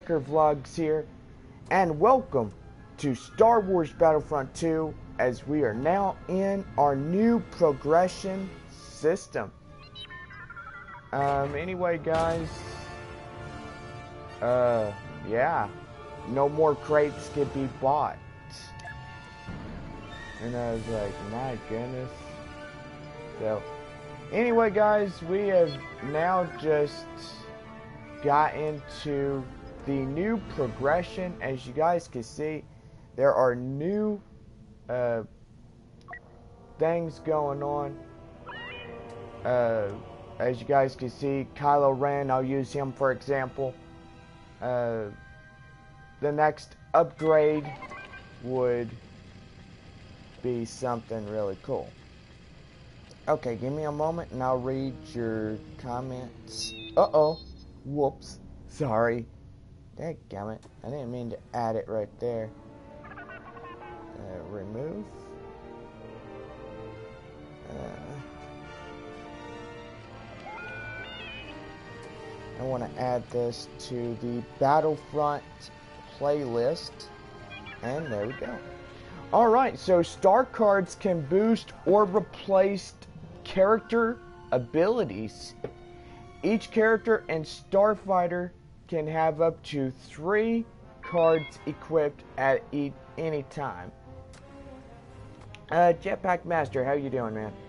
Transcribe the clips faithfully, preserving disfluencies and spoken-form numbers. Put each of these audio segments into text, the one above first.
JBaker Vlogs here, and welcome to Star Wars Battlefront two, as we are now in our new progression system. Um, anyway guys, uh, yeah, no more crates can be bought. And I was like, my goodness. So, anyway guys, we have now just got into the new progression. As you guys can see, there are new uh, things going on. Uh, as you guys can see, Kylo Ren, I'll use him for example. Uh, the next upgrade would be something really cool. Okay, give me a moment and I'll read your comments. Uh-oh. Whoops. Sorry. Dadgummit. I didn't mean to add it right there. Uh, remove. Uh, I want to add this to the Battlefront playlist. And there we go. Alright, so star cards can boost or replace character abilities. Each character and starfighter can have up to three cards equipped at e any time. Uh, Jetpack Master, how you doing, man?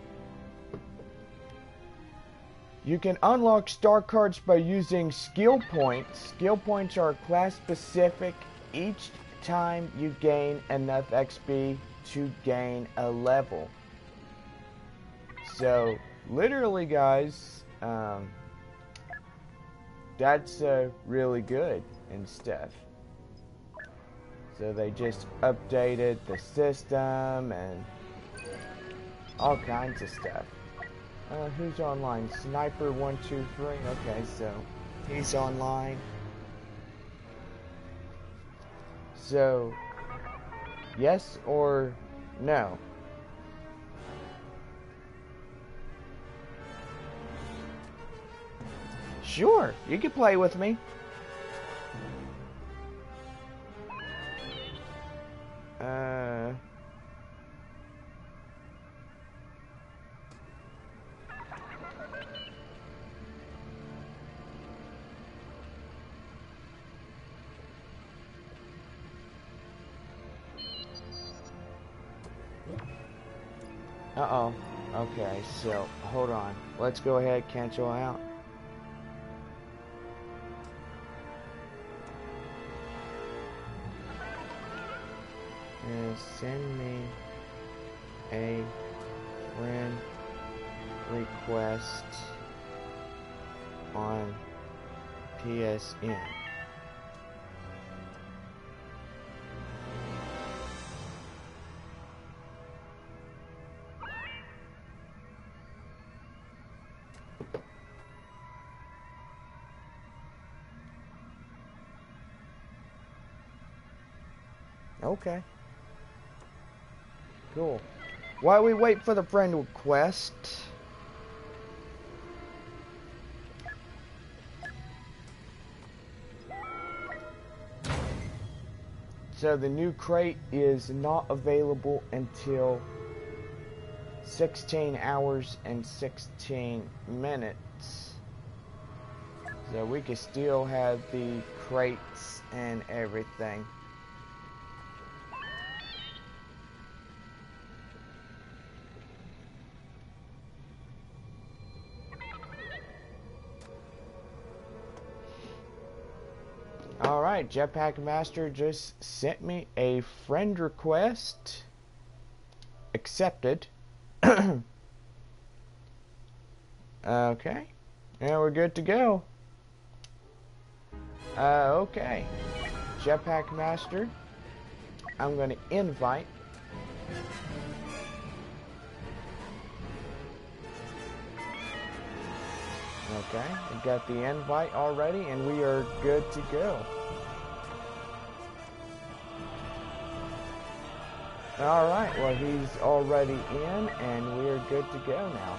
You can unlock star cards by using skill points. Skill points are class specific each time you gain enough X P to gain a level. So, literally guys, um, that's uh, really good and stuff. So they just updated the system and all kinds of stuff. Uh, who's online? Sniper one two three. Okay, so he's online. So, yes or no? Sure, you can play with me. Uh... Uh-oh. Okay, so, hold on. Let's go ahead, cancel out. And send me a friend request on P S N. Okay. Cool. While we wait for the friend request, so the new crate is not available until sixteen hours and sixteen minutes. So we can still have the crates and everything. Alright, Jetpack Master just sent me a friend request. Accepted. Okay. And we're good to go. Uh, okay. Jetpack Master. I'm going to invite. Okay, I got the invite already, and we are good to go. Alright, well he's already in, and we're good to go now.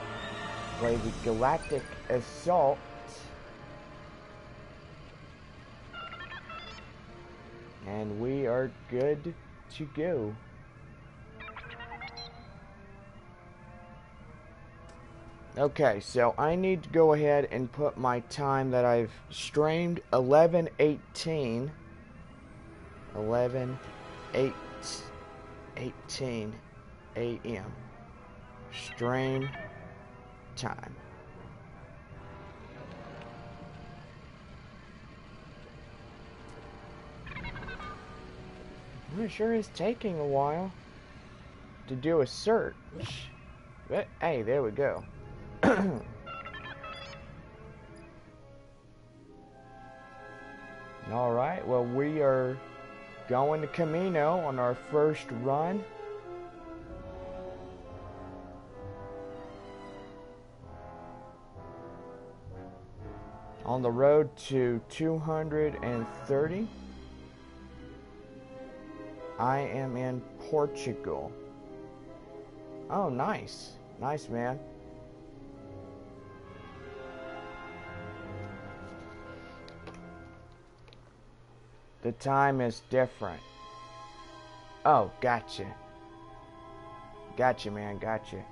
Play the Galactic Assault. And we are good to go. Okay, so I need to go ahead and put my time that I've streamed, eleven eighteen. eleven eighteen A M Stream time. It sure is taking a while to do a search. But hey, there we go. Alright, well, we are going to Camino on our first run. On the road to two hundred thirty. I am in Portugal. Oh, nice. Nice, man. The time is different. Oh, gotcha. Gotcha, man, gotcha.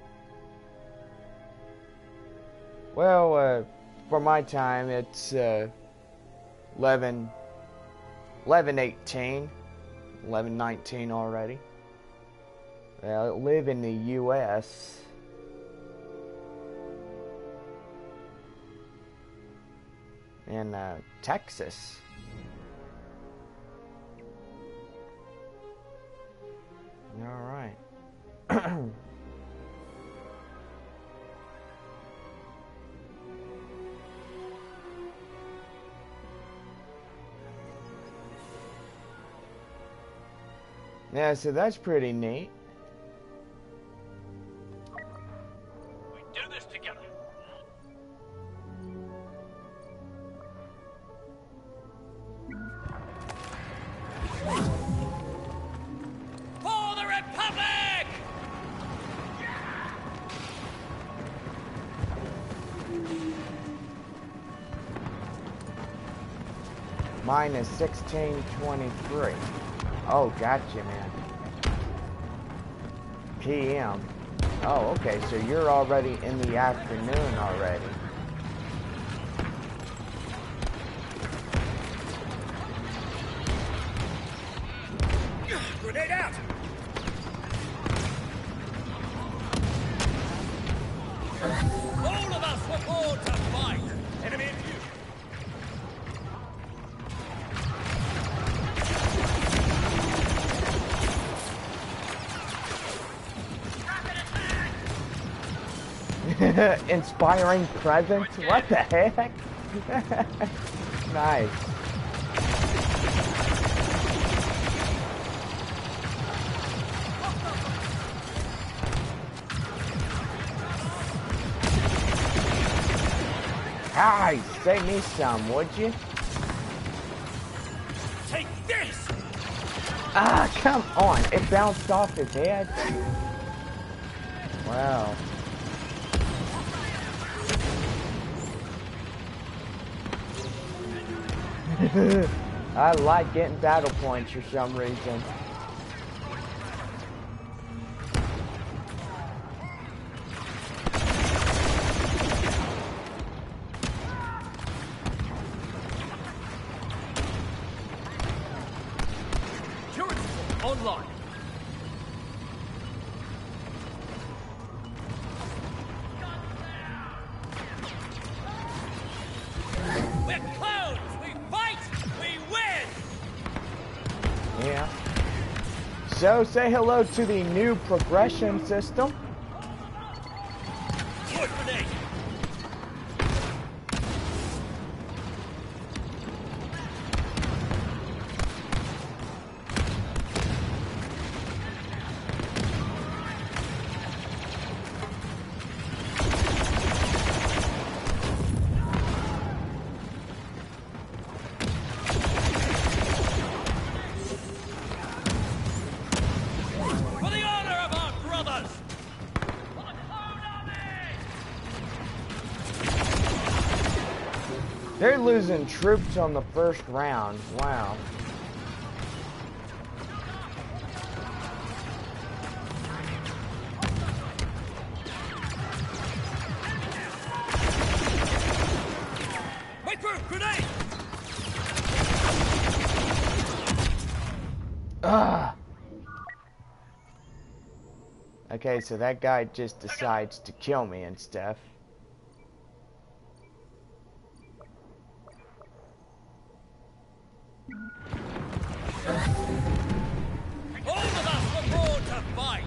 Well, uh, for my time, it's uh, eleven eighteen. eleven nineteen already. I live in the U S in uh, Texas. All right. Yeah, so that's pretty neat. We do this together. For the Republic! Mine is sixteen twenty-three. Oh, gotcha, man. P M Oh, okay, so you're already in the afternoon already. Grenade out! All of us were born to fight! Enemy in view! Inspiring presence? What the heck? Nice. Hi, save me some, would you? Take this! Ah, come on. It bounced off his head. Wow. I like getting battle points for some reason. Online. We're close! We fight! We win! Yeah. So, say hello to the new progression system. Good grenade! They're losing troops on the first round. Wow. Ugh. Okay, so that guy just decides to kill me and stuff. All of us report to fight!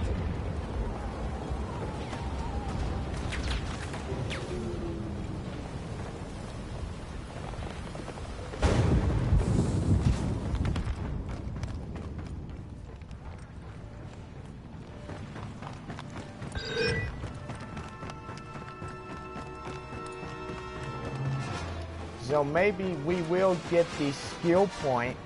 So maybe we will get the skill points.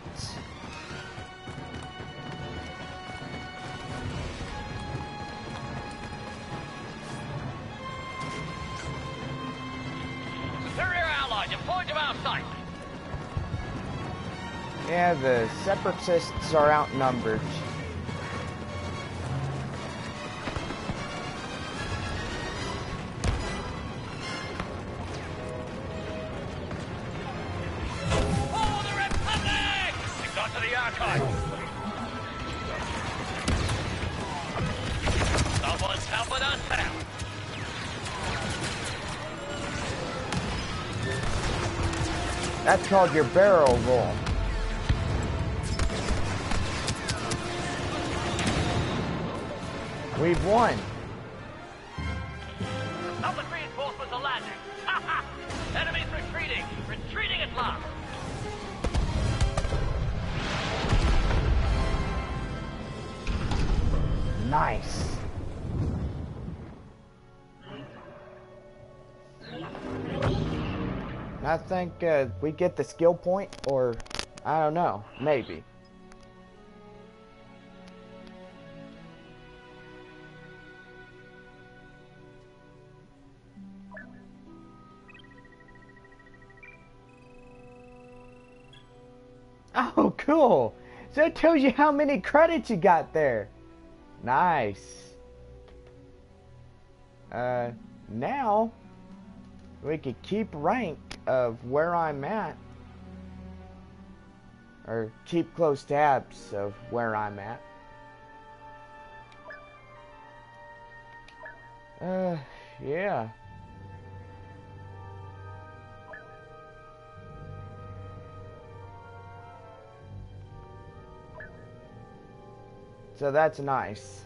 Superior allies in point of our sight! Yeah, the separatists are outnumbered. For the Republic! We've got to the archive! Someone's helping us out! That's called your barrel roll. We've won. Public reinforcements are landing! Ha ha! Enemies retreating! Retreating at last! Nice. I think uh, we get the skill point, or I don't know, maybe. Oh, cool. So it tells you how many credits you got there. Nice. Uh, now we could keep rank of where I'm at, or keep close tabs of where I'm at. Uh, yeah. So that's nice.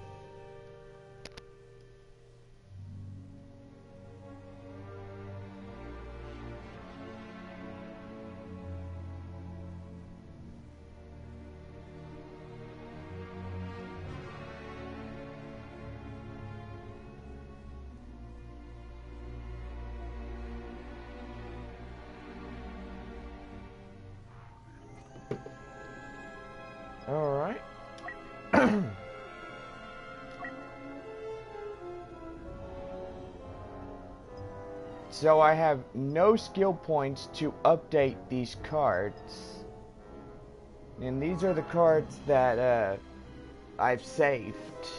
All right. So I have no skill points to update these cards. And these are the cards that uh, I've saved.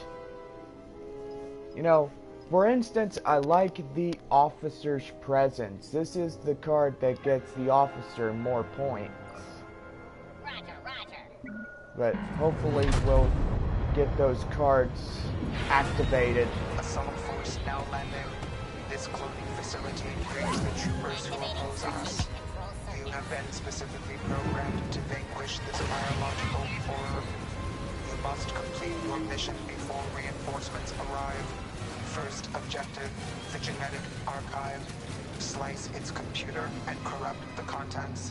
You know, for instance, I like the officer's presence. This is the card that gets the officer more points. Roger, roger. But hopefully we'll get those cards activated. Assault force now landing. This clothing facility brings the troopers who oppose us. You have been specifically programmed to vanquish this biological horror. You must complete your mission before reinforcements arrive. First objective, the genetic archive. Slice its computer and corrupt the contents.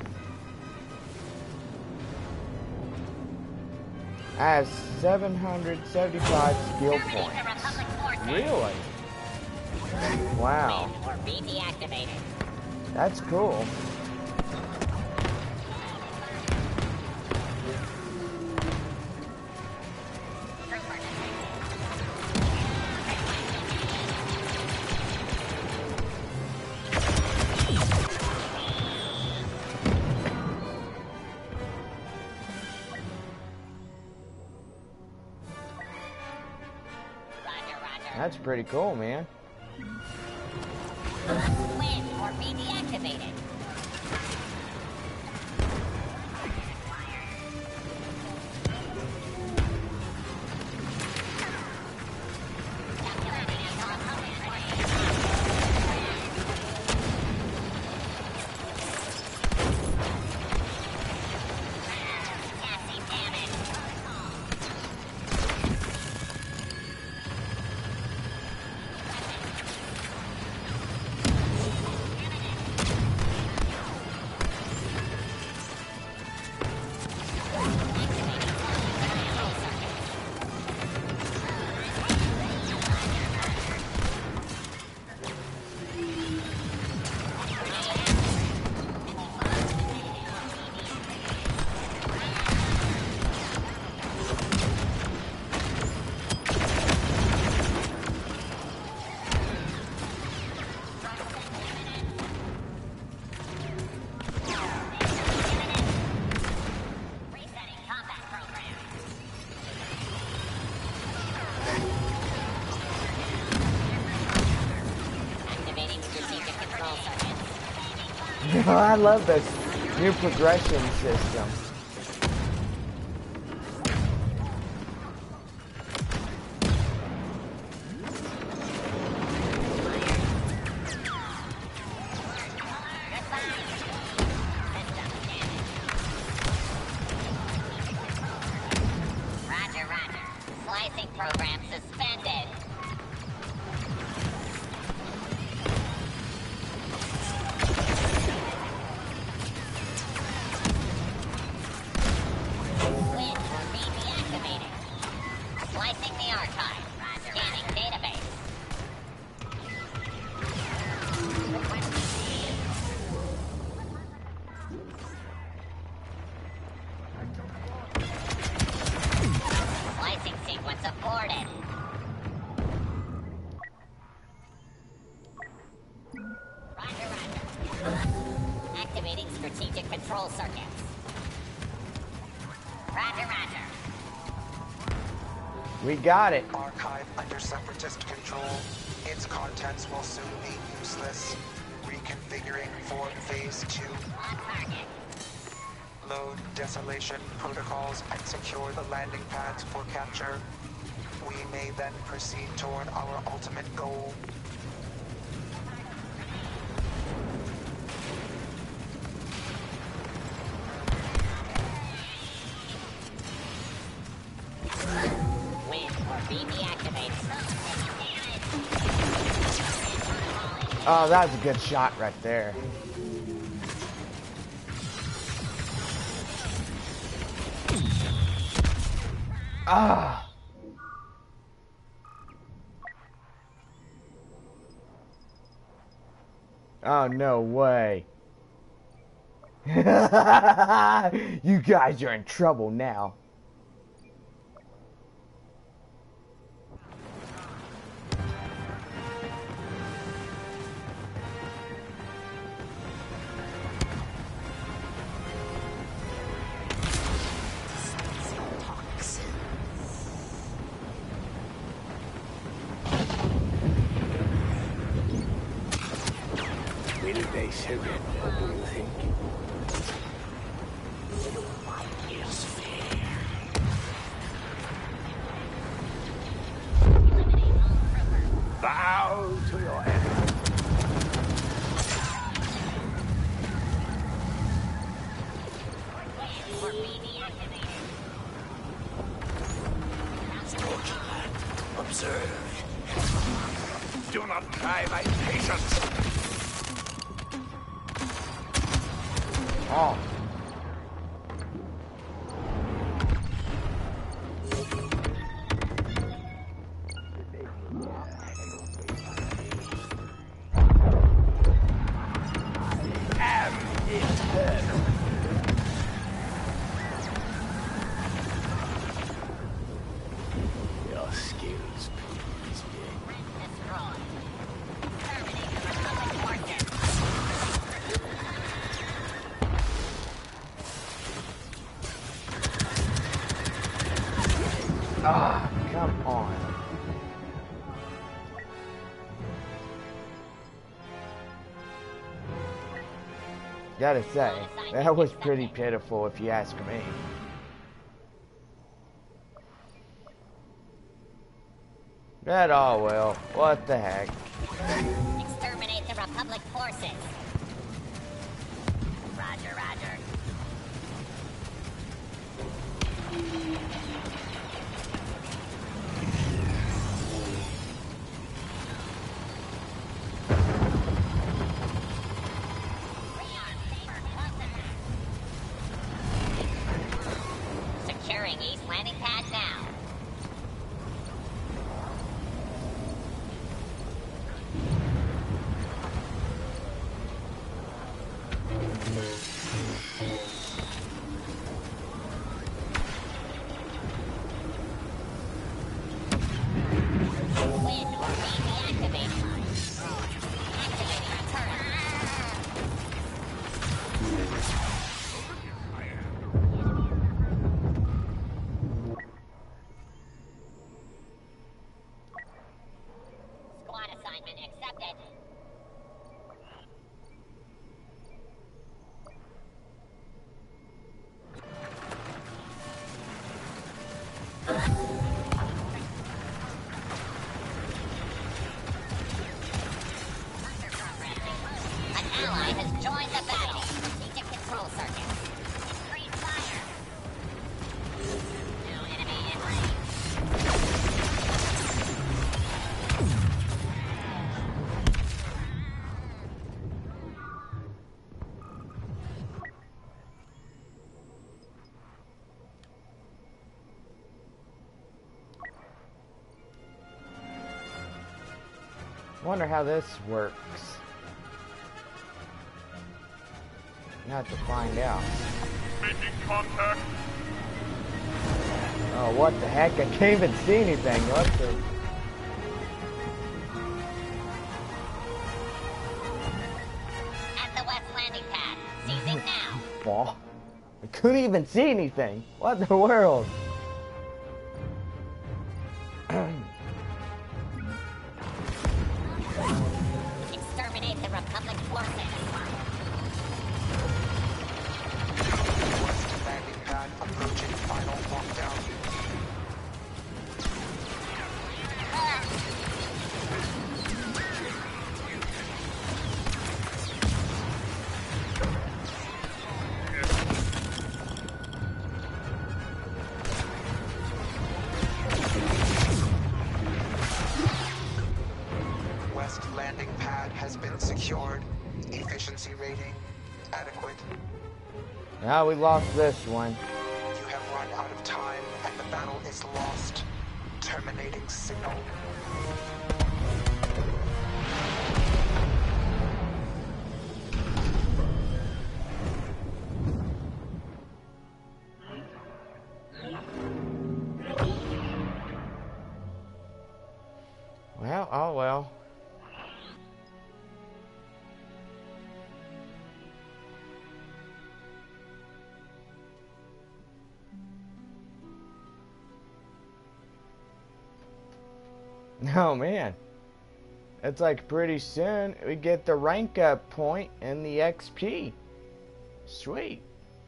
I have seven hundred seventy-five skill points. Really? Wow. Or be deactivated. That's cool. That's pretty cool, man. Win or be deactivated. I love this new progression system. Roger, roger. Slicing program suspended. Switch or be deactivated. Slicing the archive. Scanning database. Slicing sequence aborted. Roger, roger. Activating strategic control circuits. Roger, roger. We got it. Archive under separatist control. Its contents will soon be useless. Reconfiguring for phase two. On target. Load desolation protocols and secure the landing pads for capture. We may then proceed toward our ultimate goal. Win or be deactivated. Oh, that was a good shot right there. Ah. Oh, no way. You guys are in trouble now. Will they surrender, do you think? What is fair? Bow to your enemy. Or be deactivated. Scorchland, observe. Do not try my patience. Oh. Your skills please me. Destroy. Terminate the Republic forces. Ah, come on. Gotta say, that was pretty pitiful if you ask me. But oh well, what the heck. Exterminate the Republic forces. Roger, roger. Securing East landing pad now. Win or be deactivated. Activating turret. Wonder how this works. Now to find out. Making contact. Oh, what the heck? I can't even see anything. What the? At the west landing pad. Seizing now. Oh, I couldn't even see anything. What in the world? Exterminate the Republic forces. West landing pad approaching final lockdown. West landing pad has been secured. Efficiency rating adequate. Now we lost this one. You have run out of time and the battle is lost. Terminating signal. Well, oh well. Oh man, it's like pretty soon we get the rank up point and the X P. Sweet.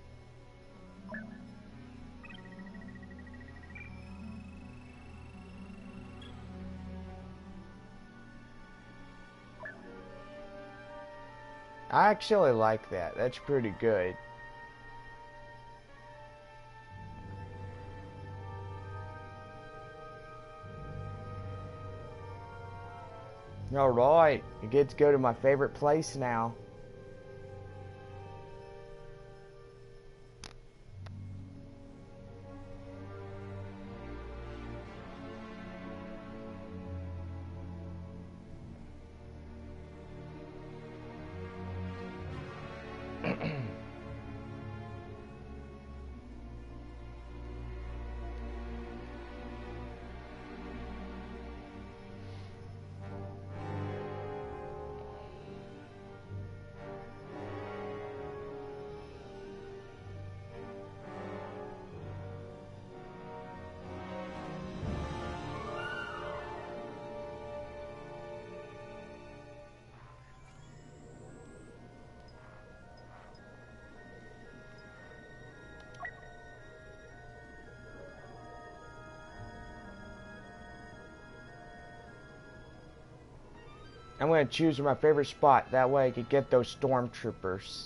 I actually like that. That's pretty good. Alright, you get to go to my favorite place now. I'm going to choose my favorite spot. That way I could get those stormtroopers.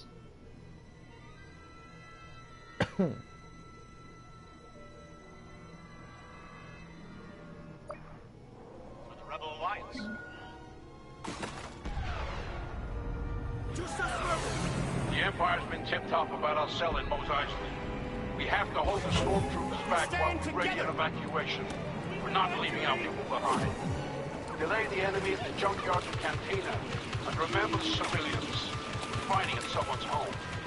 For the Rebel Alliance. The Empire's been tipped off about our cell in Mos Eisley. We have to hold the stormtroopers back while we ready an evacuation. We're not leaving our people behind. Delay the enemy at the junkyard and cantina. And remember the civilians. We're fighting in someone's home.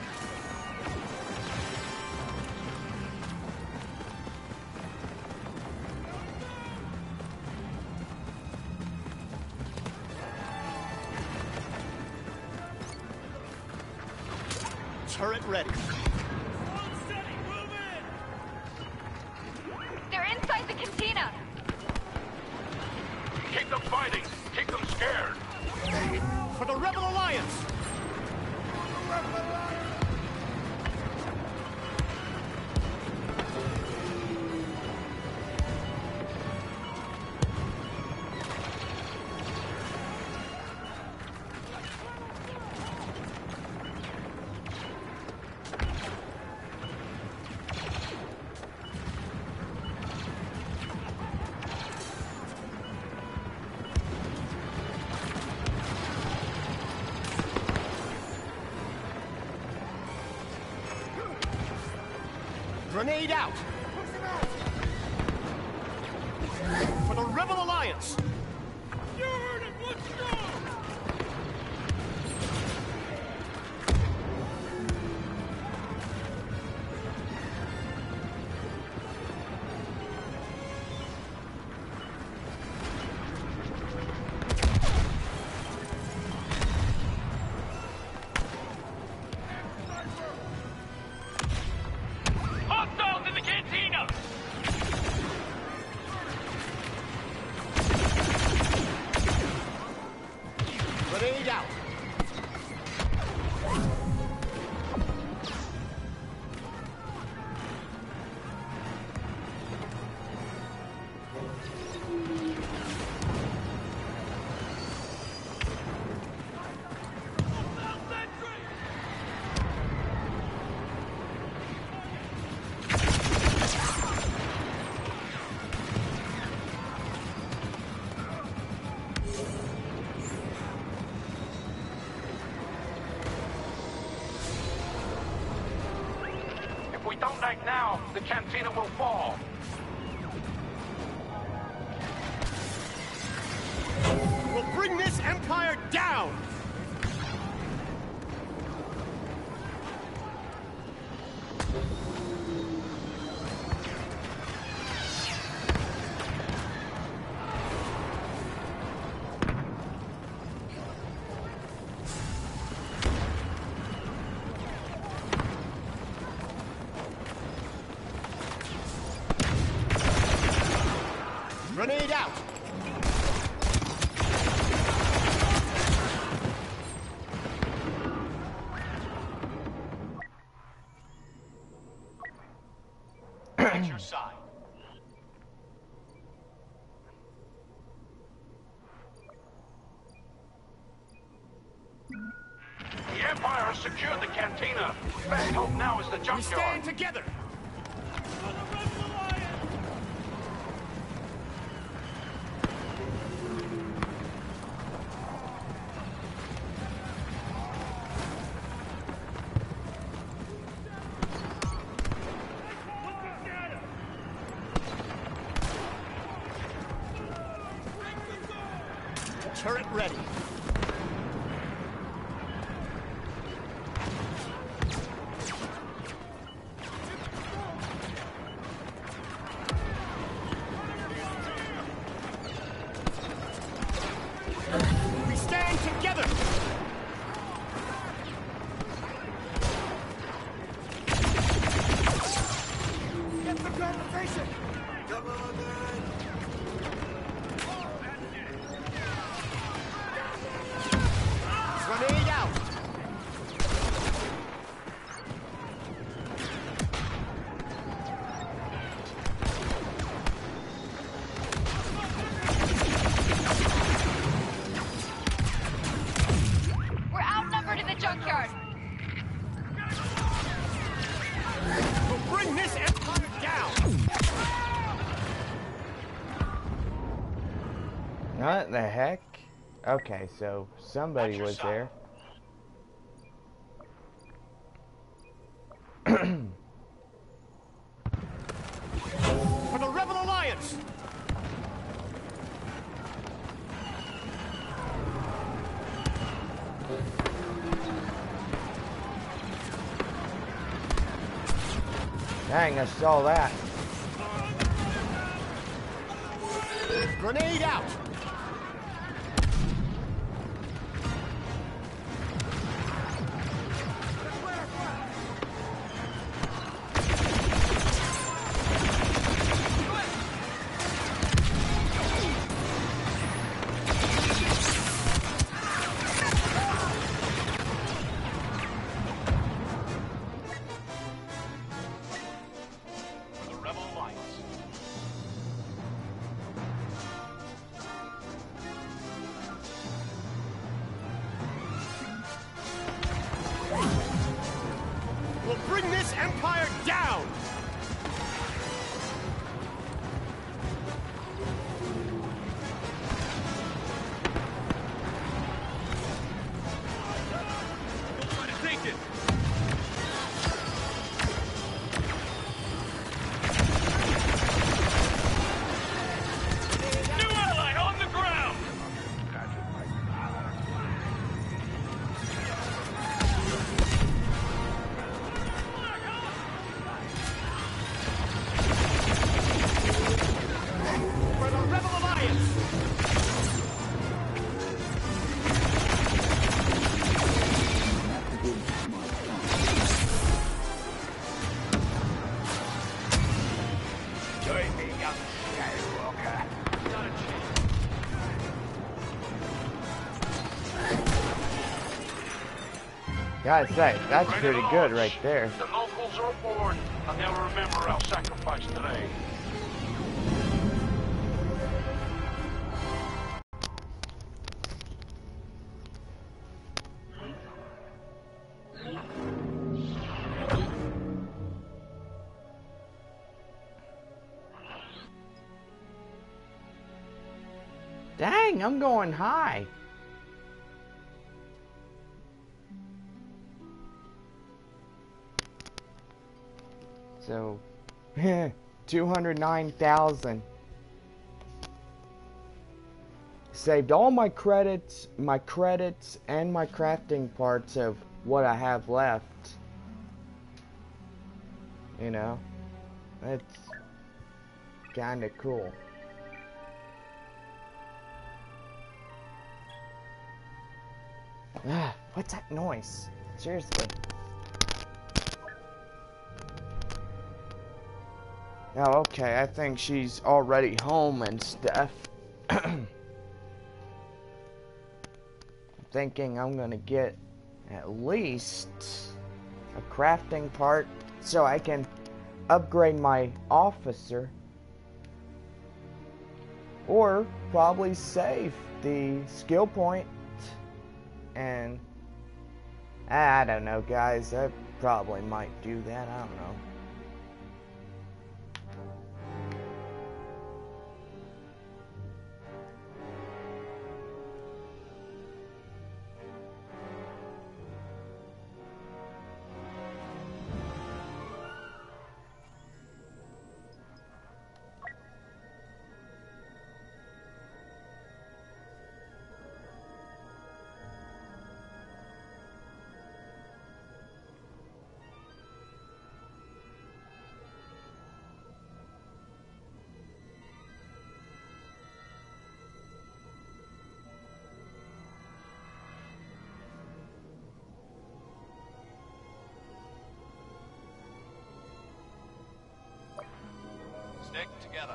Turret ready. They're inside the cantina. Keep them fighting. Keep them scared. For the Rebel Alliance! Grenade out! For the Rebel Alliance! You heard it! Let's go! we don't act now, the cantina will fall. We'll bring this empire down! Grenade out! At your side. The Empire has secured the cantina. Best hope now is the We junkyard. stand together! Turret ready. We stand together! Get the conversation! Come on, man! Grenade out! We're outnumbered in the junkyard. We'll bring this empire down! What the heck? Okay, so somebody was there. For the Rebel Alliance! Dang, I saw that. Grenade out! The Rebel Alliance. We'll bring this empire down! Try to take it! New ally on the ground! For the Rebel Alliance! Join me, young Skywalker. Not a chance. Gotta say, that's Ready pretty to good launch. right there. The locals are aboard, and they'll remember our sacrifice today. Dang, I'm going high. So, two hundred nine thousand. Saved all my credits, my credits, and my crafting parts of what I have left. You know, that's kinda cool. Ah, what's that noise? Seriously. Oh, okay, I think she's already home and stuff. Thinking I'm gonna get at least a crafting part so I can upgrade my officer, or probably save the skill point. And I don't know, guys, I probably might do that. I don't know. Stick together.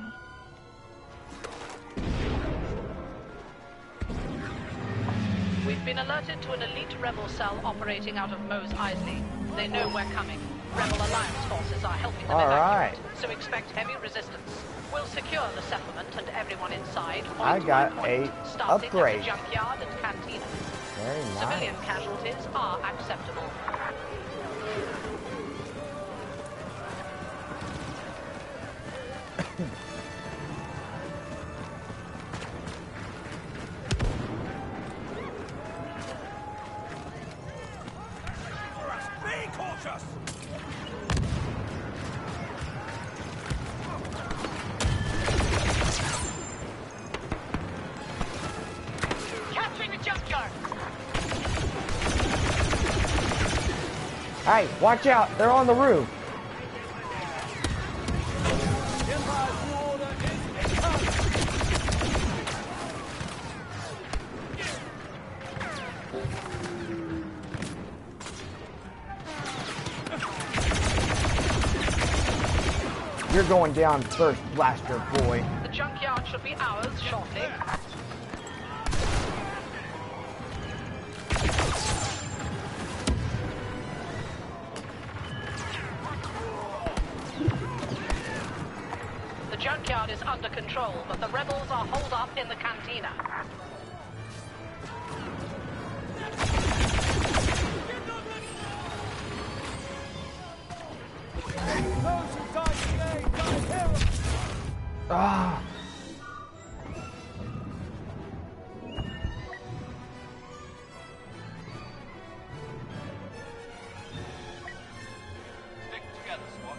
We've been alerted to an elite rebel cell operating out of Mos Eisley. They know we're coming. Rebel Alliance forces are helping them All evacuate, right. so expect heavy resistance. We'll secure the settlement and everyone inside. Point I got by point, a starting upgrade. at the junkyard and cantina. Very nice. Civilian casualties are acceptable. Be cautious! Capturing the junkyard! Hey, watch out! They're on the roof. You're going down first, blaster boy. The junkyard should be ours shortly. The junkyard is under control, but the rebels are holed up in the cantina. Those who died today died heroes! Ah. Stick together, squad.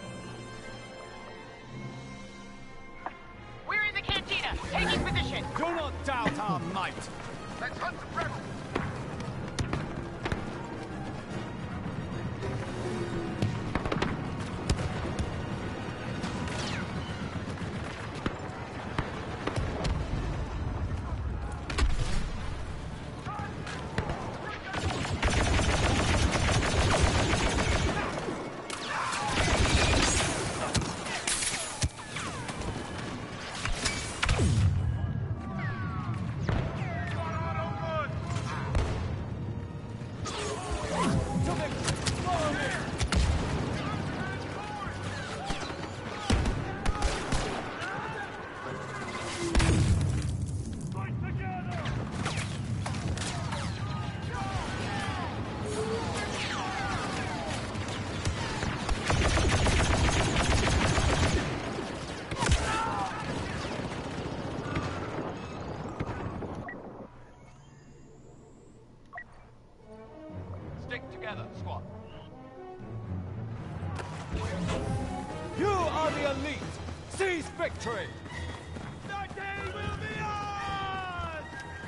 We're in the cantina, taking position. Do not doubt our might! Let's hunt the rebels! the elite! Seize victory! The day will be ours!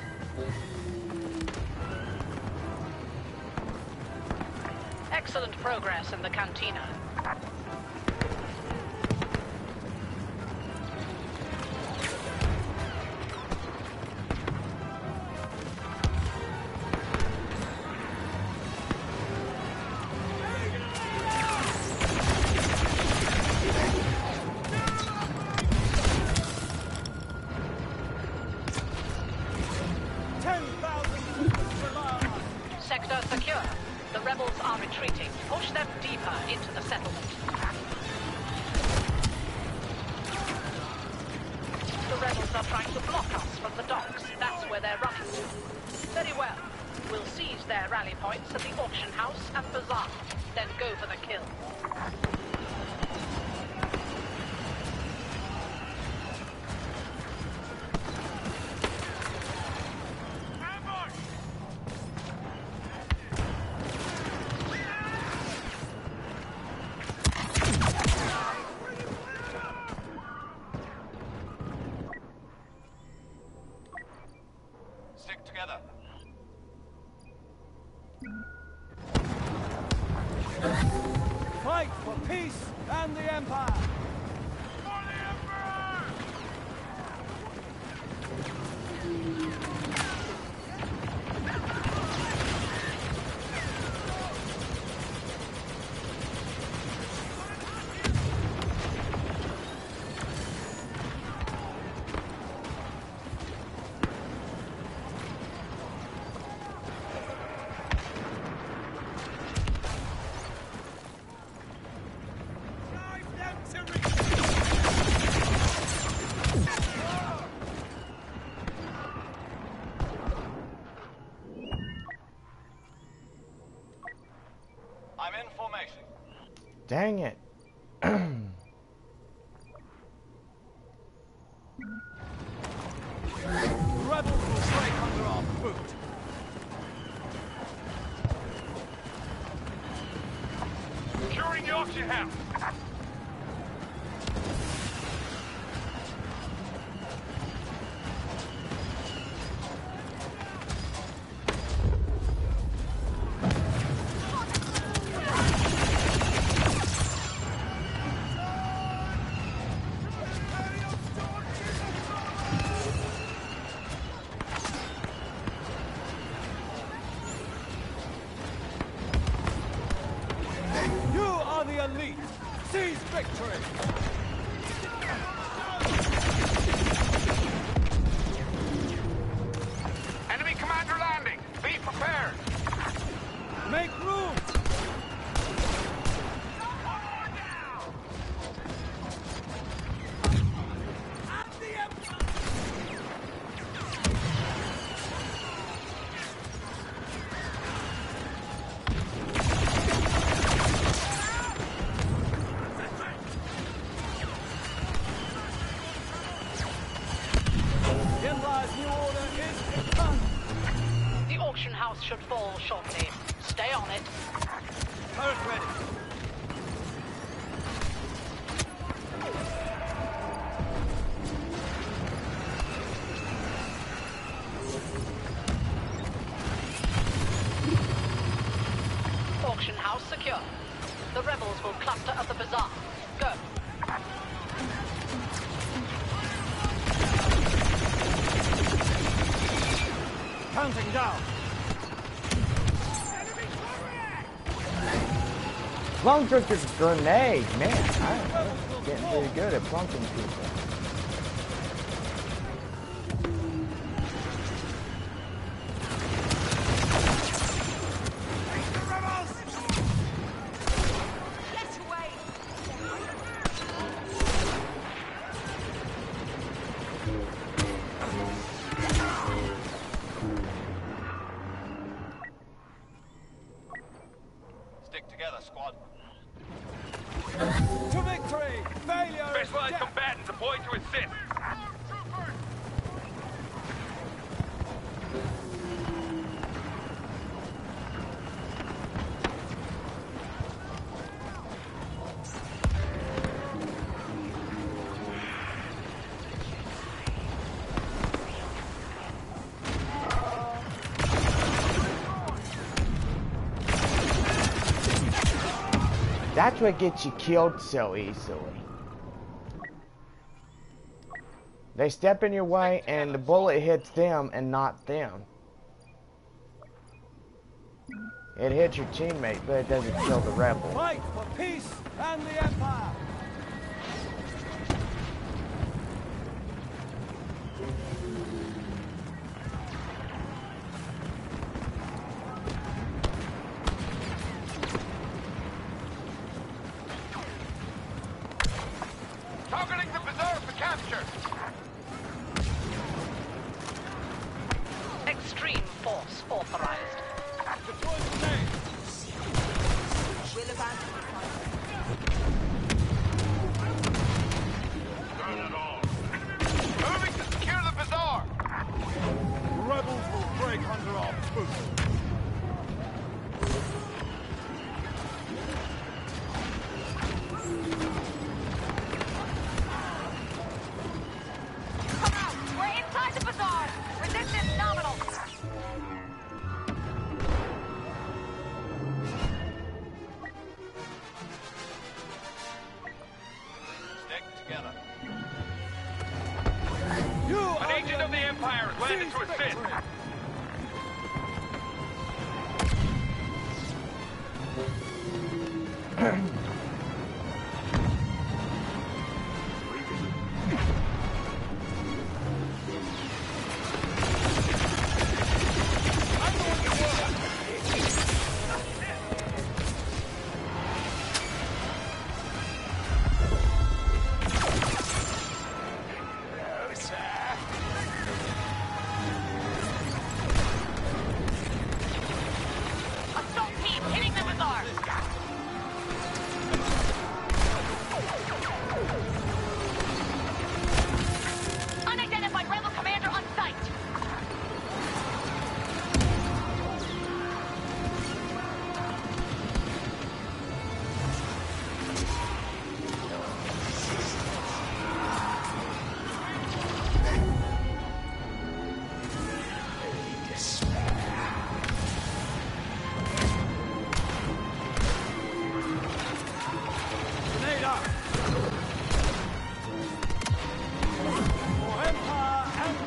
Excellent progress in the cantina. Sector secure. The rebels are retreating. Push them deeper into the settlement. The rebels are trying to block us from the docks. That's where they're running to. Very well. We'll seize their rally points at the auction house and bazaar. Then go for the kill. Together. Fight for peace and the Empire! For the Emperor! I'm in formation. Dang it. Rebels will break under our boot! Securing the auction house. You are the elite! Seize victory! Enemy commander landing. Be prepared. Make room! The Empire's new order is done! The auction house should fall shortly. Stay on it. Turret ready! Auction house secure. The rebels will cluster at the bazaar. Go. Counting down! Plunk took a grenade, man. I'm getting pretty good at plunking people. Stick together, squad. To victory! Failure is Specialized death! combatant deployed to assist. That's what gets you killed so easily. They step in your way and the bullet hits them and not them. It hits your teammate, but it doesn't kill the rebel. Fight for peace and the Empire! Targeting the Bazaar for capture! Extreme force authorized. Deploy the grenade! Not at all. Moving to secure the Bazaar! Rebels will break under our boot. Come out! We're inside the bazaar! Resistance nominal! Stick together. You An are agent of the Empire has landed to assist. victory. Assault team hitting the bazaar! Unidentified rebel commander on site! Grenade out! For Empire and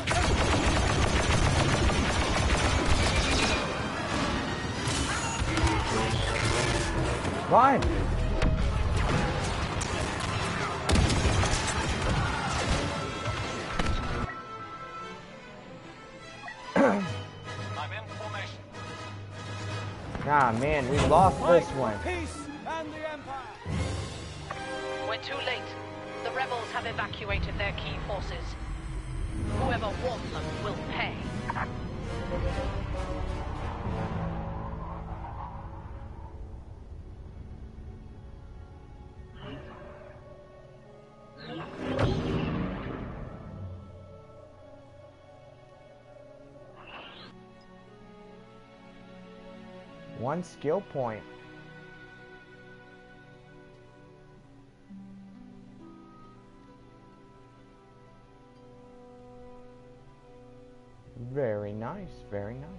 Run! I'm in formation. Ah man, we lost fight this for one. peace and the Empire! We're too late. The rebels have evacuated their key forces. Whoever warned them will pay. One skill point. Very nice, very nice.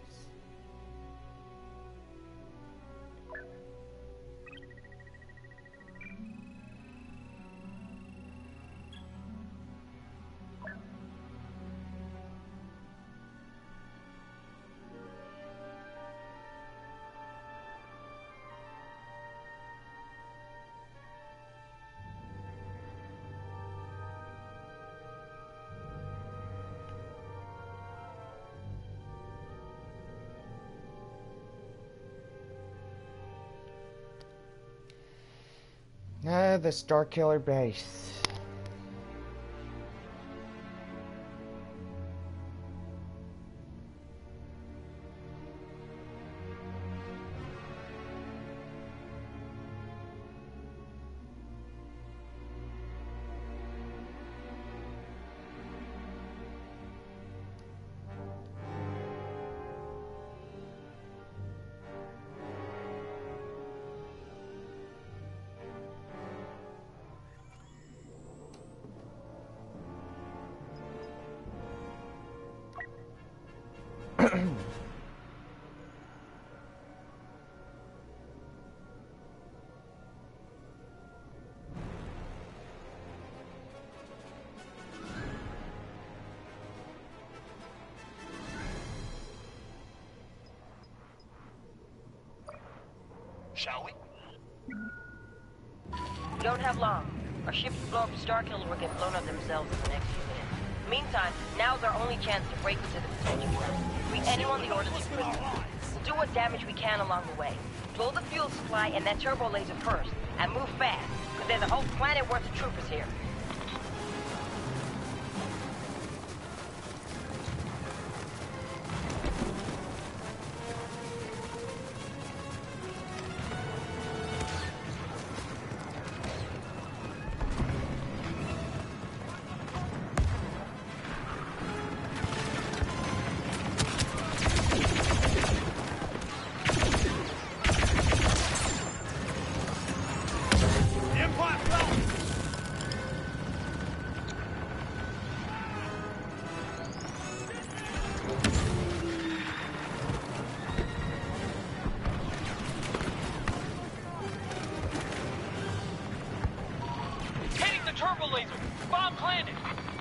Ah, the Starkiller base. shall we? We don't have long. Our ships blow up Starkiller or get blown up themselves in the next few minutes. Meantime, now's our only chance to break into the detention ground. Free anyone the orders to prison. We'll do what damage we can along the way. Blow the fuel supply and that turbo laser first, and move fast, because there's a whole planet worth of troopers here. Turbo laser! Bomb planted!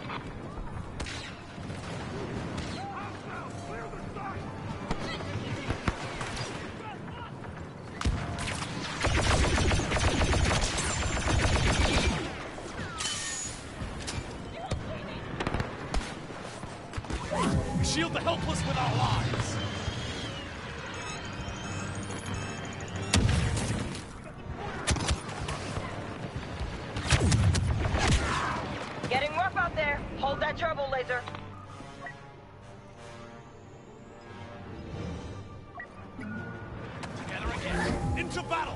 We shield the helpless with our lives! Getting rough out there. Hold that turbo laser. Together again. Into battle!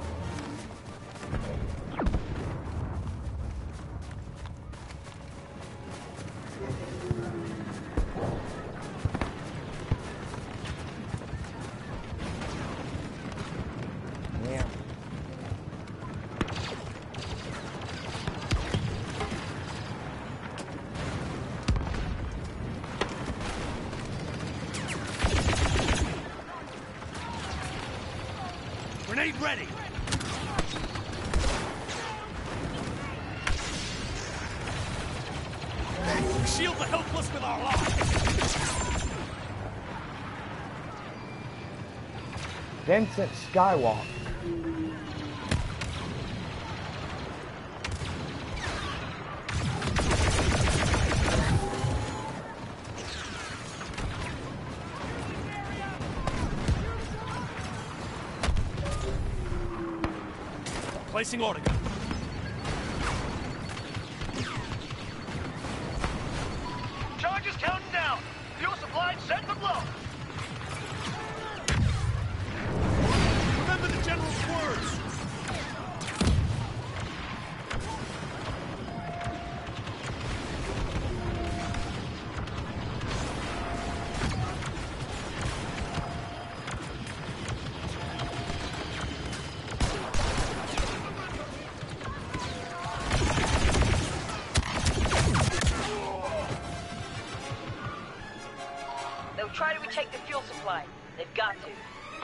Yeah. Grenade ready! We shield the helpless with our lives! Vincent Skywalk. Placing order gun. Charges counting down. Fuel supply set to blow. Remember the General's words. They'll try to retake the fuel supply. They've got to.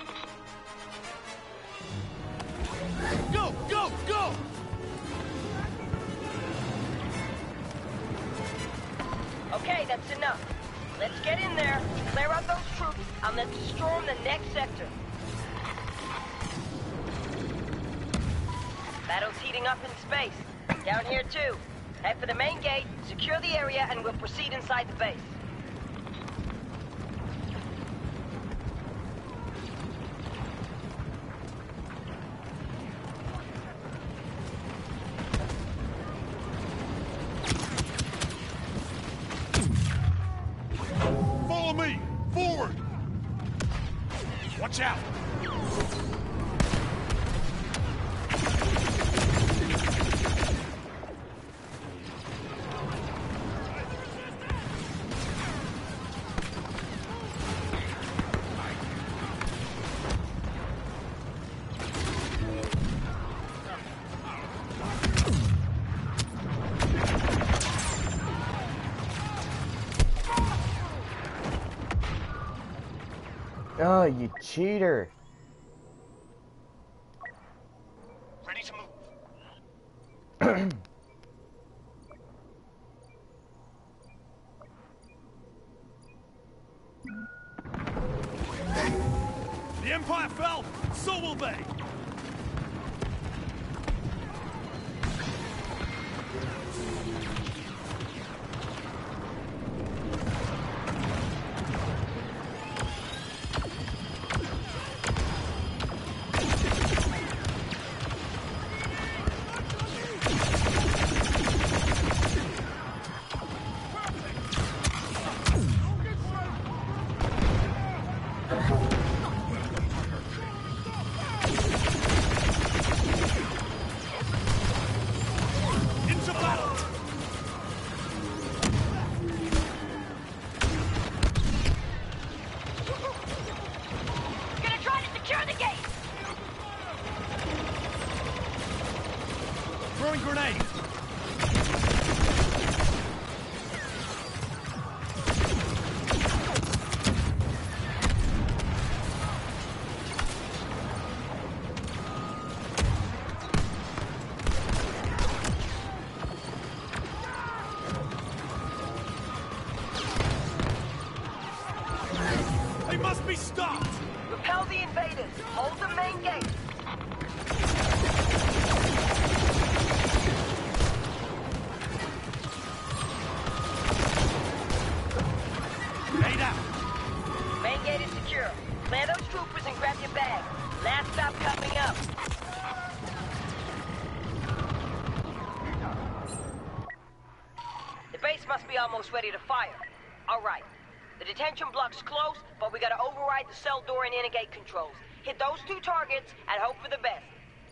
Go, go, go! Okay, that's enough. Let's get in there, clear out those troops, and then storm the next sector. Battle's heating up in space. Down here, too. Head for the main gate, secure the area, and we'll proceed inside the base. Follow me! Forward! Watch out! Oh, you cheater. Ready to move. The Empire fell, so will they! stopped! Repel the invaders. Hold the main gate. Laid out. Main gate is secure. Clear those troopers and grab your bag. Last stop coming up. The base must be almost ready to fire. All right. The detention block's close, but we gotta override the cell door and inner gate controls. Hit those two targets and hope for the best.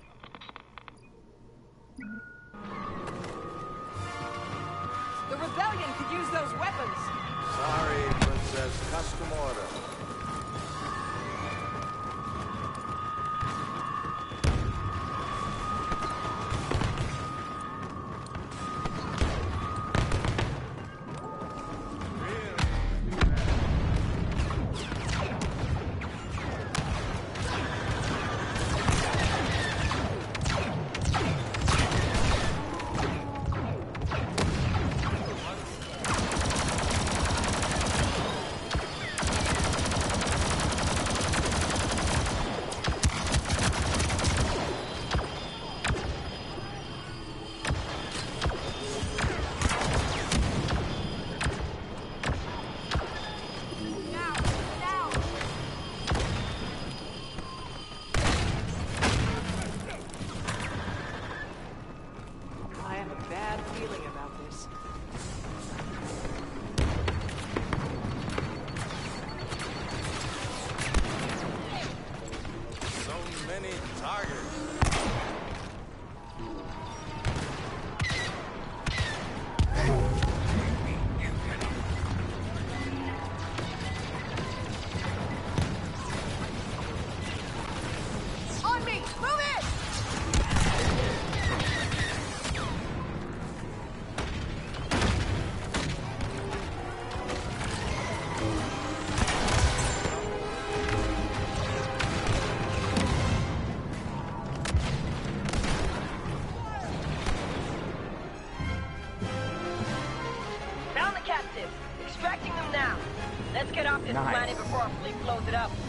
The rebellion could use those weapons. Sorry, Princess. Custom order. Extracting them now. Let's get off this Nice. planet before our fleet blows it up.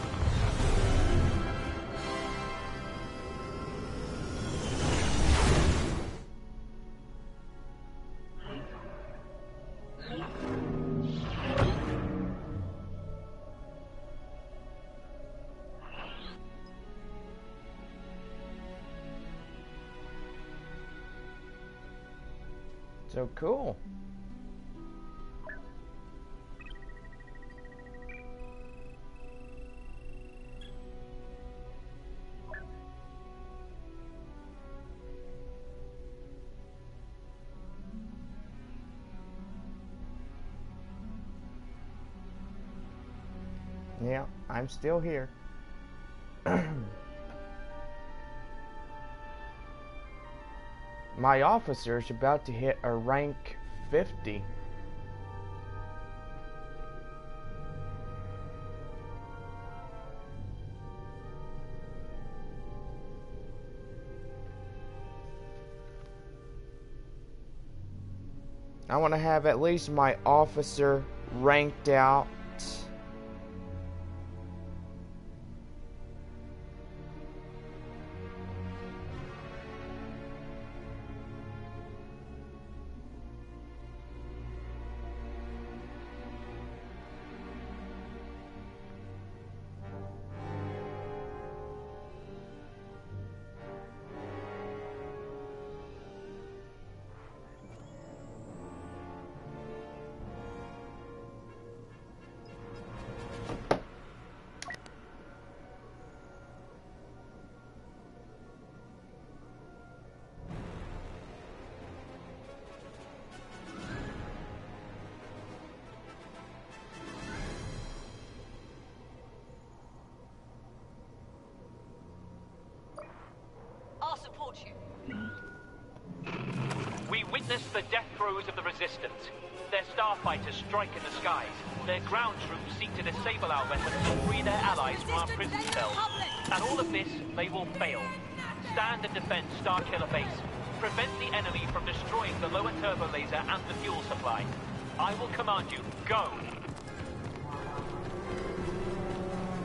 So cool. Yeah, I'm still here. My officer is about to hit a rank fifty. I want to have at least my officer ranked out. We witnessed the death throes of the Resistance. Their starfighters strike in the skies. Their ground troops seek to disable our weapons and free their allies from our prison cells. And all of this, they will fail. Stand and defend Starkiller Base. Prevent the enemy from destroying the lower turbo laser and the fuel supply. I will command you, go!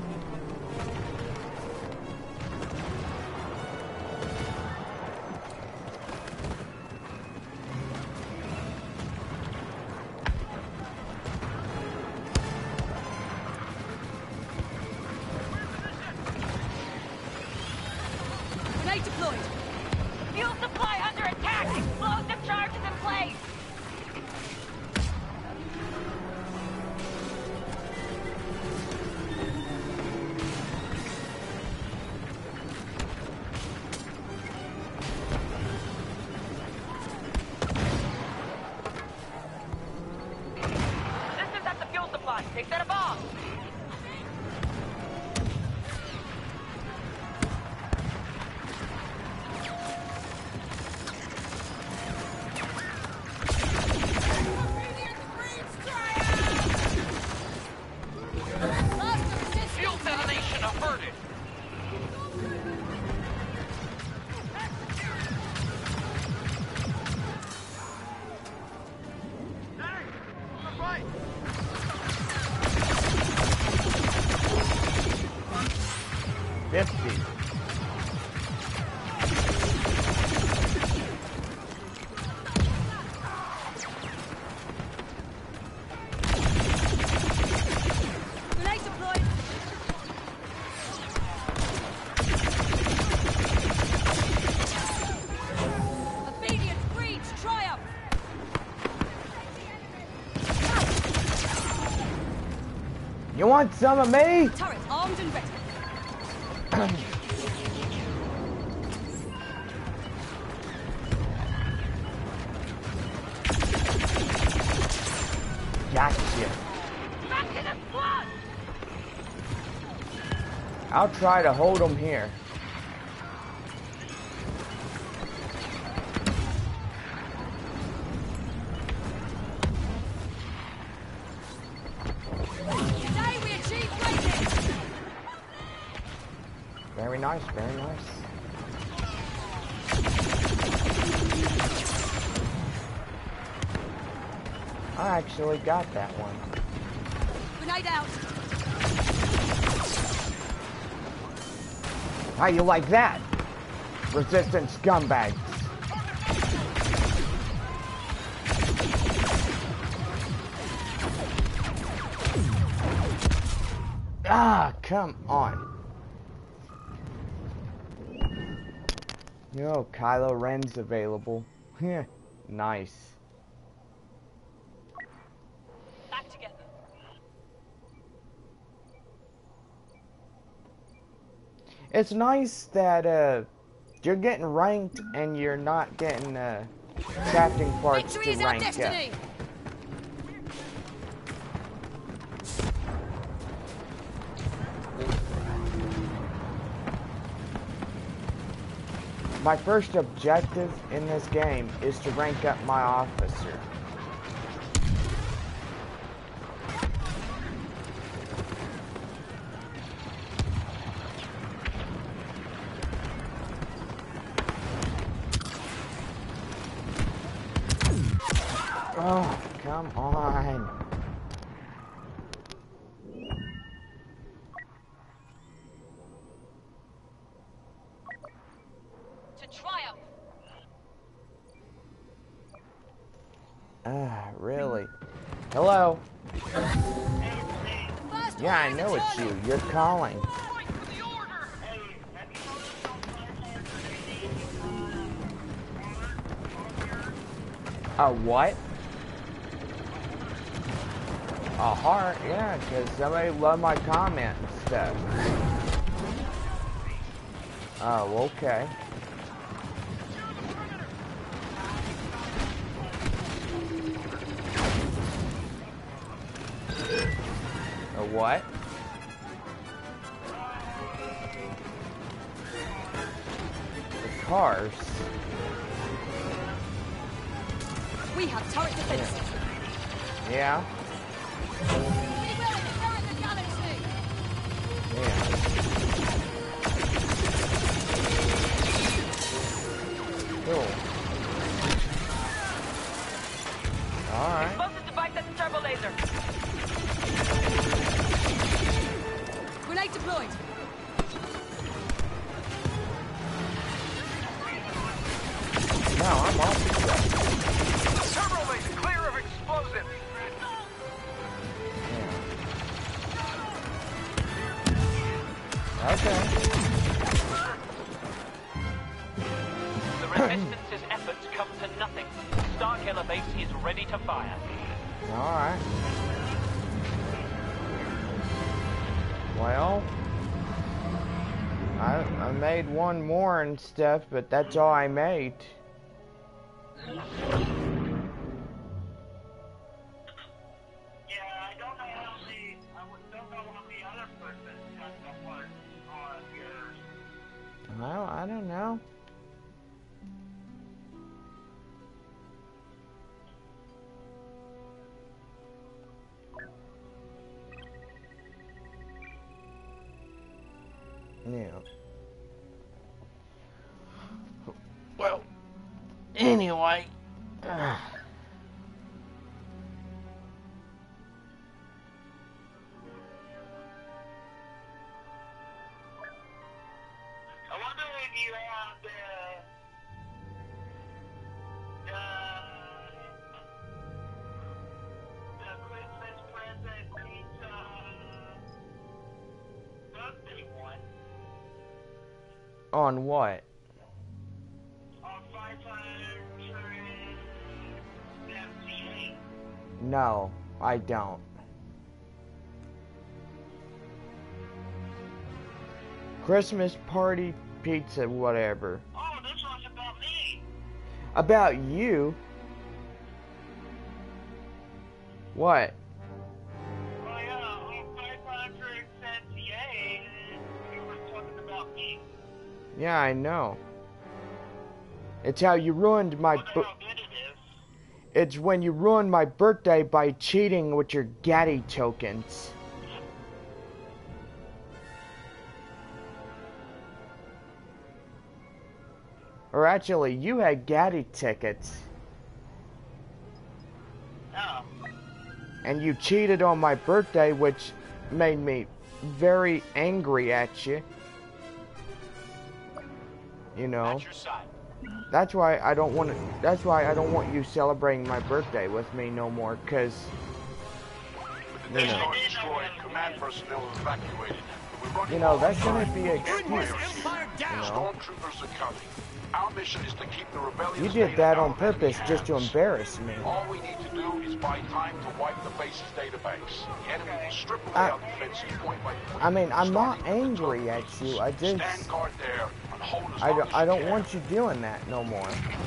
They set a bomb. Field detonation averted. Fifty. Grenade deployed. Obedience breeds triumph. You want some of me? Turret armed and ready. Gotcha. Back to the front. I'll try to hold them here. Today we achieve greatness. Very nice, very nice. I actually got that one. Grenade out. How you like that? Resistance scumbags. Ah, come on. Yo, Kylo Ren's available. Heh, nice. Back together. It's nice that uh, you're getting ranked and you're not getting uh, crafting parts Victory to is our rank up. destiny. My first objective in this game is to rank up my officer. Oh, come on. To triumph. Ah, really? Hello? Yeah, I know it's you. You're calling. A what? A heart? Yeah, because somebody loved my comment and stuff. Oh, okay. A what? The cars. We have turret defense. Yeah. We will inherit the galaxy. Yeah. Cool. Alright. Explosive device at the turbo laser. Grenade deployed. No, I'm off the stuff. Turbo laser clear of explosive. Okay. The Resistance's efforts come to nothing. Starkiller base is ready to fire. Alright. Well, I, I made one more and stuff, but that's all I made. Well, anyway. Uh, I wonder if you have the the the Christmas present pizza birthday one. on what? On five hundred seventy-eight. No, I don't. Christmas party pizza, whatever. Oh, this one's about me. About you? What? Oh yeah, on five hundred seventy-eight, you were talking about me. Yeah, I know. It's how you ruined my Wonder bu- how good it is. It's when you ruined my birthday by cheating with your Gaddy tokens. Or actually, you had Gaddy tickets. Oh. And you cheated on my birthday, which made me very angry at you. You know. At your side. That's why I don't want to. That's why I don't want you celebrating my birthday with me no more, cause. The You know. Star Destroyer command personnel is evacuated. We're running You know, all that the shouldn't time. be an excuse. Bring this empire You down! know. Stormtroopers are coming. Our mission is to keep the rebellion. You did that on purpose just to embarrass me. All we need to do is buy time to wipe the base's database. The enemy will strip away I- our defenses point by point. I mean, I'm not starting with the angry at you. I just. Stand guard there and hold as I long don't, as I you don't can. want you doing that no more.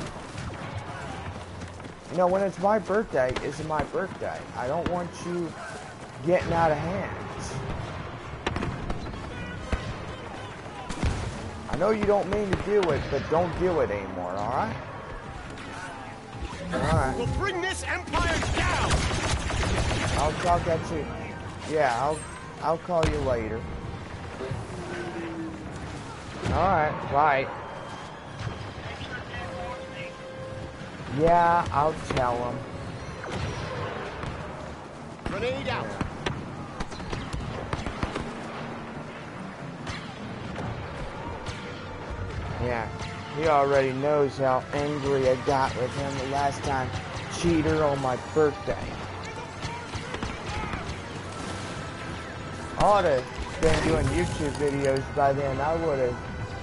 You know, when it's my birthday, it's my birthday. I don't want you getting out of hand. I know you don't mean to do it, but don't do it anymore, alright? Alright. We'll bring this empire down! I'll talk at you. Yeah, I'll I'll call you later. Alright, right. Yeah, I'll tell him. Grenade out! Yeah, he already knows how angry I got with him the last time. Cheater on my birthday. I ought to have been doing YouTube videos by then. I would have.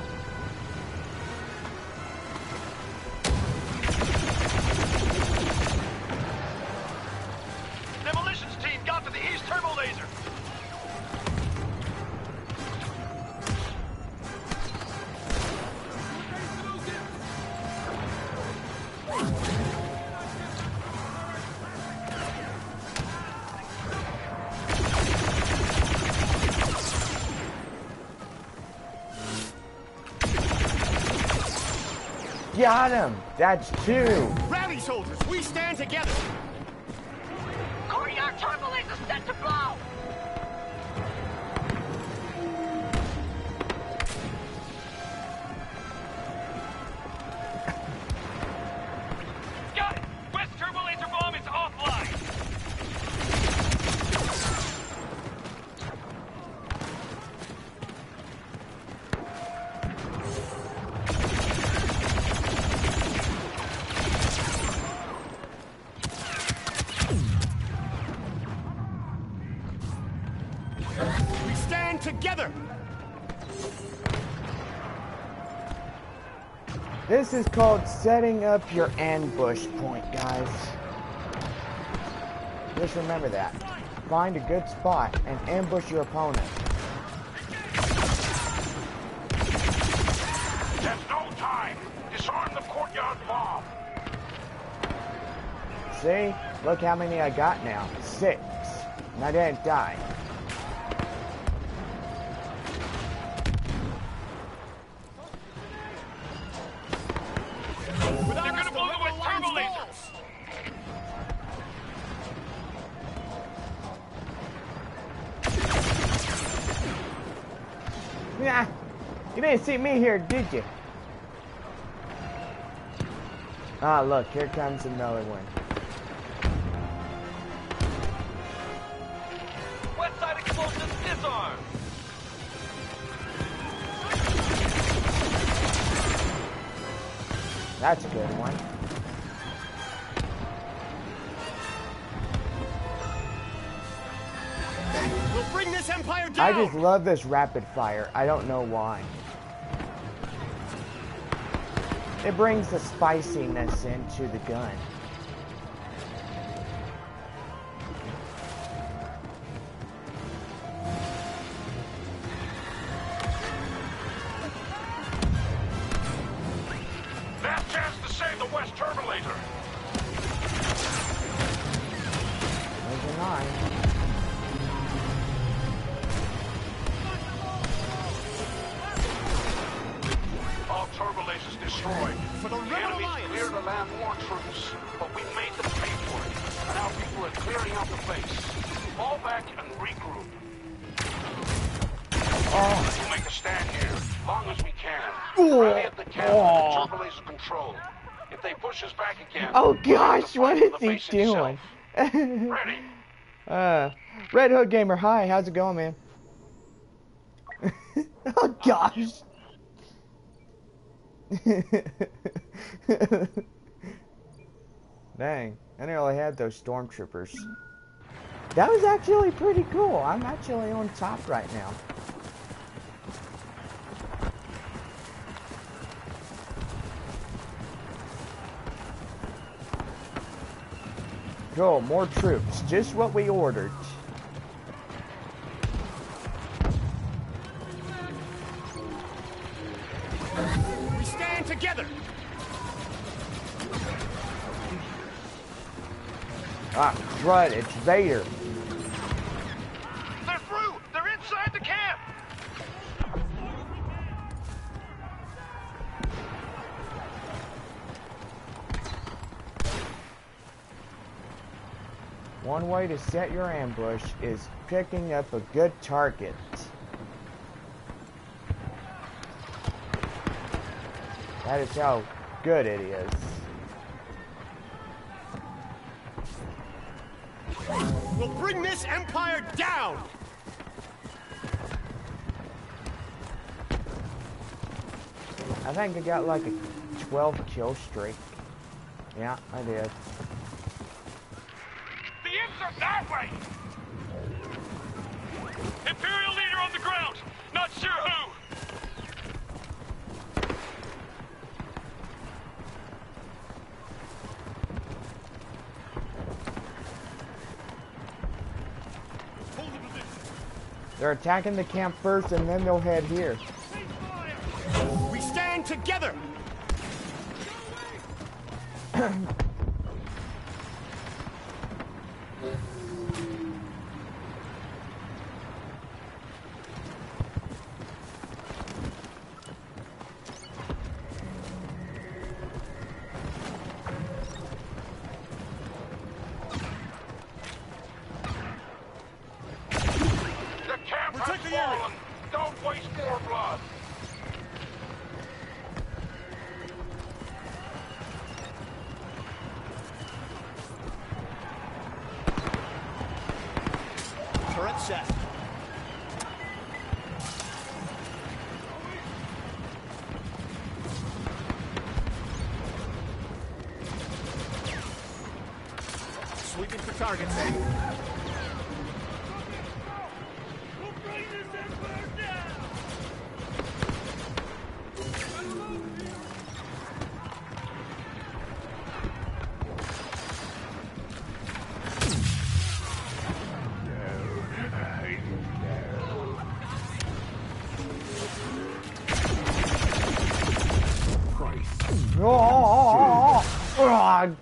Demolitions team got to the east turbo laser. Got him! That's two! Rally soldiers, we stand together! Courtyard turbo laser set to blow! Got it! West turbo laser bomb is offline. We stand together! This is called setting up your ambush point, guys. Just remember that. Find a good spot and ambush your opponent. There's no time. Disarm the courtyard bomb. See? Look how many I got now. Six. And I didn't die. Without They're us, gonna the blow the rebel West line turbo laser. falls. Yeah. You didn't see me here, did you? Ah, look, here comes another one. West side explosives disarmed. That's a good one. We'll bring this empire down. I just love this rapid fire. I don't know why. It brings the spiciness into the gun. Last chance to save the West Turbolator. There's a nine. All turbolasers destroyed. For the The Rebel enemy's Alliance. cleared the land more troops, but we made them pay for it. Now people are clearing out the base. Fall back and regroup. Oh, We'll make a stand here, long as we can. Oh. Ready at the camp Oh. under turbolaser control. If they push us back again, oh we'll have gosh, to what fight is for the he base doing? itself. Ready? uh, Red Hood Gamer, hi, how's it going, man? Oh gosh. Dang, I didn't really have those stormtroopers. That was actually pretty cool. I'm actually on top right now. Cool, more troops. Just what we ordered. We stand together. Ah, crud, it's Vader. They're through! They're inside the camp! One way to set your ambush is picking up a good target. That is how good it is. We'll bring this empire down. I think I got like a twelve kill streak. Yeah, I did. The imps are that way! Imperial leader on the ground! Not sure who! They're attacking the camp first and then they'll head here. We stand together. Protect the area! Don't waste more blood! Turret set. Sweeping for targets. Oh, oh, oh, oh, oh.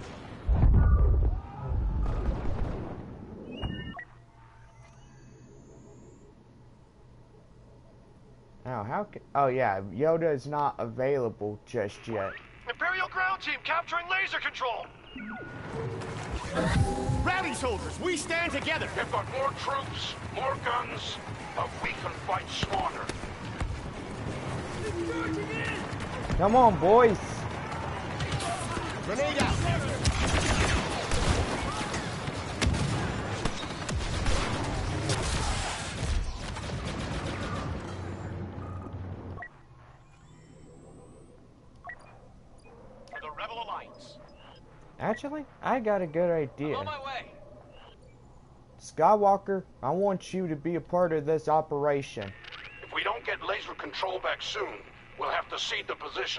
Now, how can... Oh, yeah, Yoda is not available just yet. Imperial ground team capturing laser control! Rally soldiers, we stand together. We've got more troops, more guns, but we can fight smarter. Come on, boys. Grenade out. For the Rebel Alliance. Actually, I got a good idea. I'm on my way. Skywalker, I want you to be a part of this operation. If we don't get laser control back soon, we'll have to cede the position.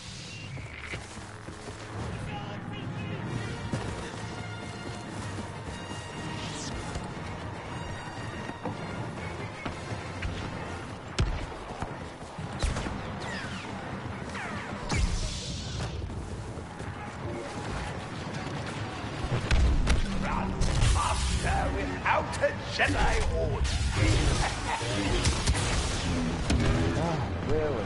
Without a Jedi Order. Oh, really?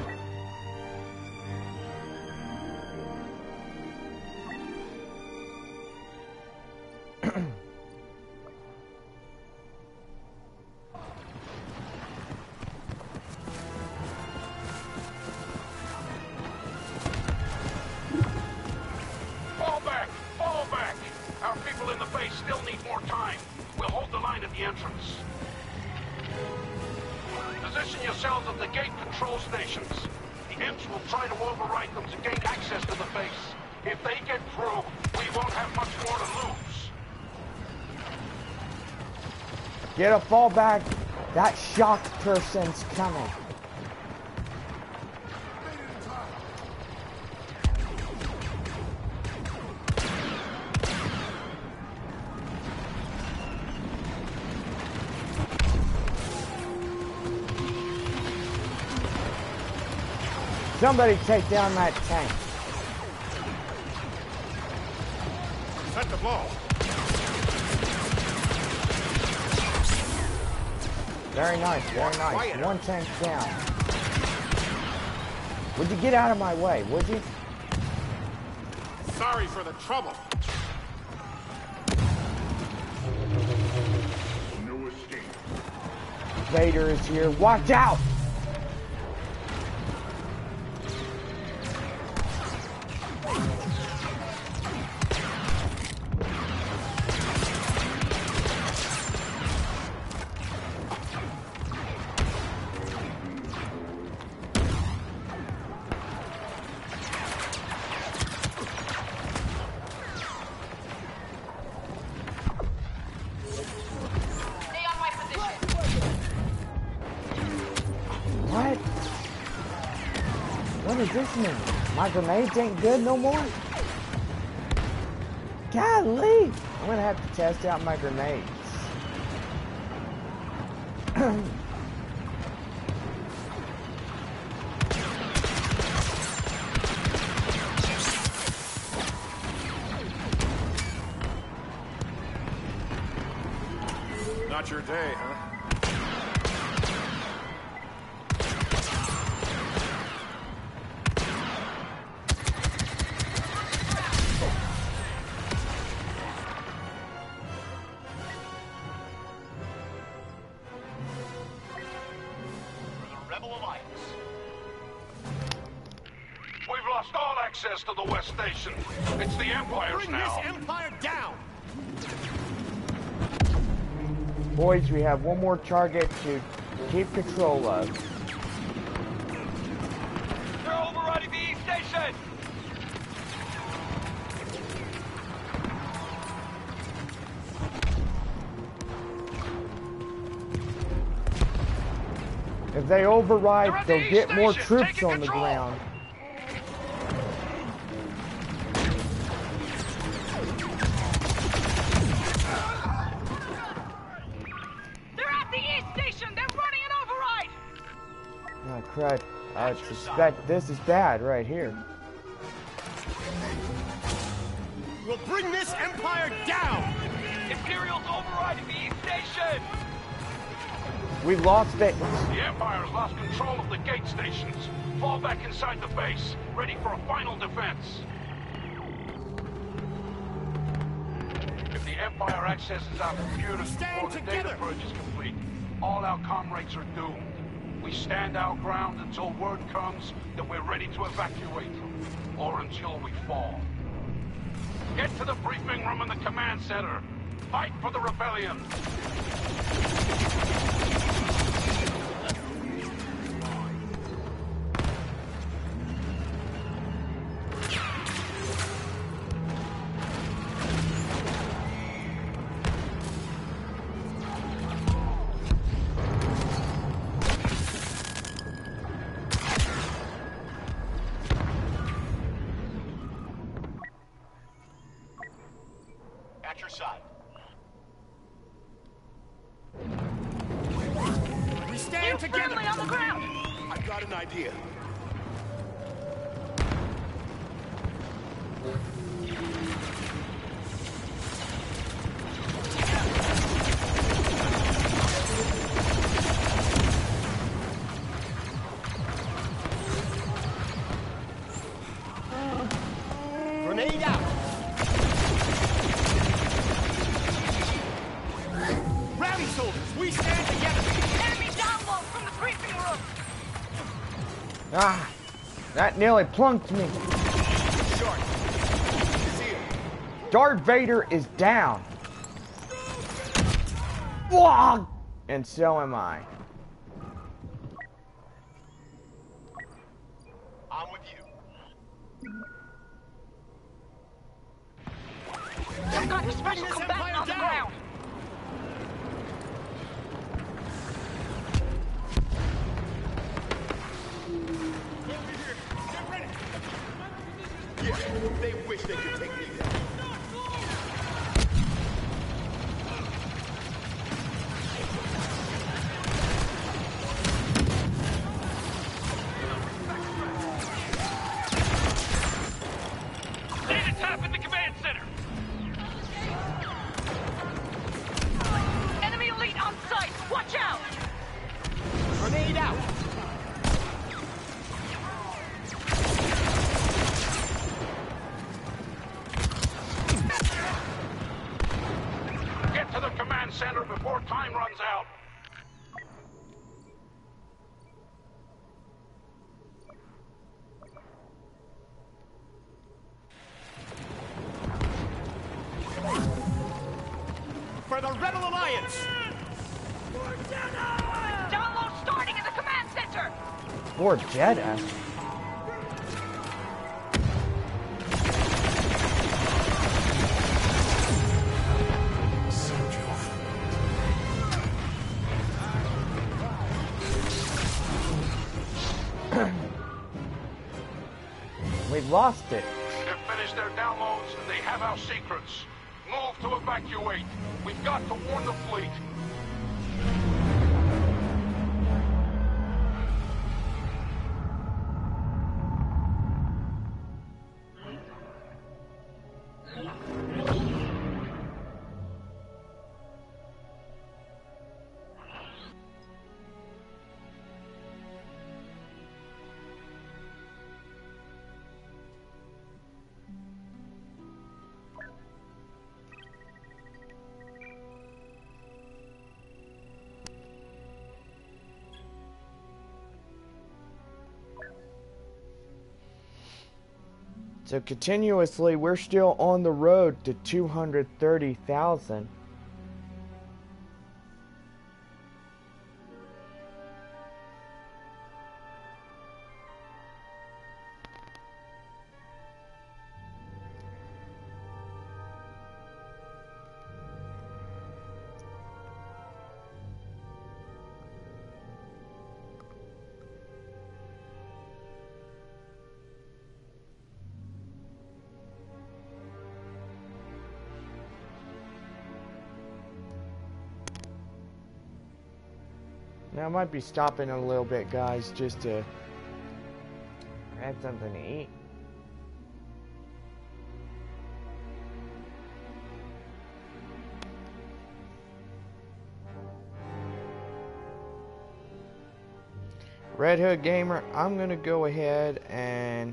Fall back! Fall back! Our people in the base still need more time. We'll hold the line at the entrance. Position yourselves at the gate control stations. The imps will try to override them to gain access to the base. If they get through, we won't have much more to lose. Get a fallback. That shocked person's coming. Somebody take down that tank. Set the blow. Very nice, very nice. One tank down. Would you get out of my way, would you? Sorry for the trouble. No escape. Vader is here. Watch out! What? What does this mean? My grenades ain't good no more? Golly! I'm gonna have to test out my grenades. Not your day, huh? Access to the West Station. It's the Empire's Bring now. this Empire down! Boys, we have one more target to keep control of. They're overriding the East Station! If they override, the they'll East get more Station. troops Taking on the control. ground. Oh, crud. I suspect this is bad right here. We'll bring this Empire down! Imperials overriding the East Station! We lost it. The Empire's lost control of the gate stations. Fall back inside the base, ready for a final defense. If the Empire accesses our computers before the data purge is complete, all our comrades are doomed. We stand our ground until word comes that we're ready to evacuate, or until we fall. Get to the briefing room in the command center. Fight for the rebellion. At your side. We stand together. On the ground. I've got an idea. Grenade out. Rally soldiers, we stand together. Enemy download from the briefing room. Ah, that nearly plunked me. Short. He's here. Darth Vader is down. Wah! And so am I. I'm with you. I've got a special this combatant Empire on the down. ground. Yeah, they wish they could take me down. Need a tap in the command center. Enemy elite on site. Watch out. Grenade out. Get to the command center before time runs out. For the Rebel Alliance. Download starting in the command center. Or Jedi. We've lost it. They've finished their downloads and they have our secrets. Move to evacuate. We've got to warn the fleet. So continuously, we're still on the road to two hundred thirty thousand. Now I might be stopping a little bit, guys, just to grab something to eat. Red Hood Gamer, I'm gonna go ahead and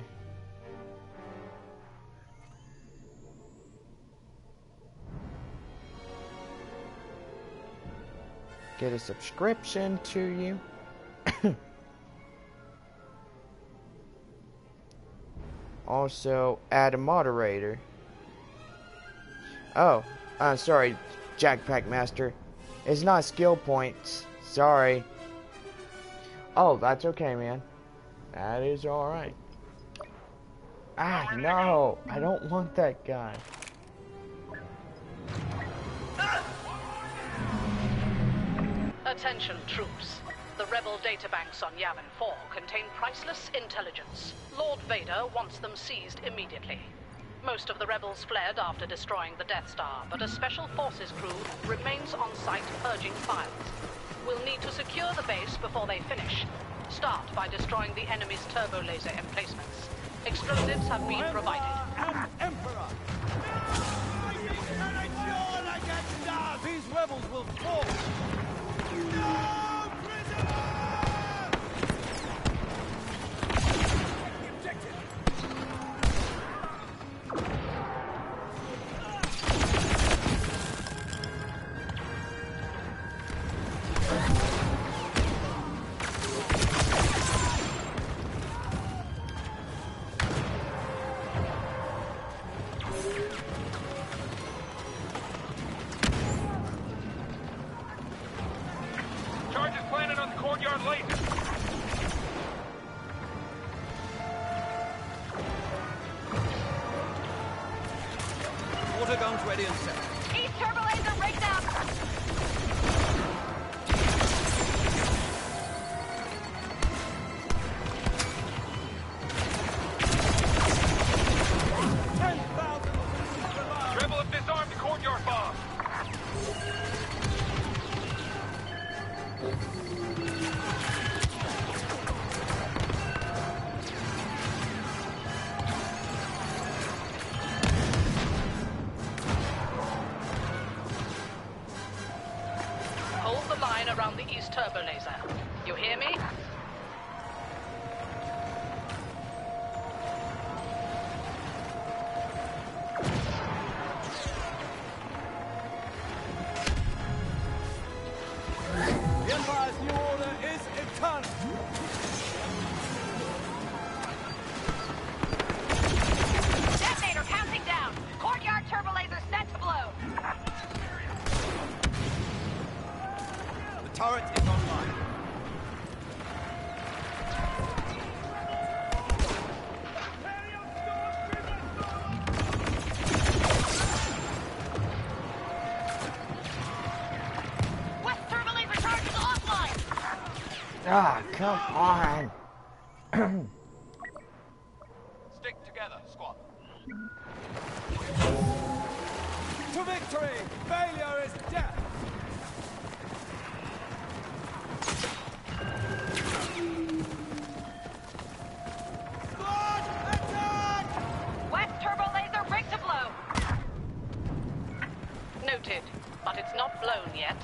get a subscription to you. Also, add a moderator. Oh, uh, sorry, Jackpack Master. It's not skill points. Sorry. Oh, that's okay, man. That is alright. Ah, no. I don't want that guy. Attention, troops. The rebel databanks on Yavin four contain priceless intelligence. Lord Vader wants them seized immediately. Most of the rebels fled after destroying the Death Star, but a Special Forces crew remains on site purging files. We'll need to secure the base before they finish. Start by destroying the enemy's turbo laser emplacements. Explosives have been provided. Emperor! These rebels will fall! No, prisoner! Around the east turbo laser. You hear me? The Empire's new order is eternal. Detonator counting down. Courtyard turbo laser set to blow. The turret is online. West turbo laser charge is offline. Ah, come on. Stick together, squad. To victory! Failure is death! Noted, but it's not blown yet.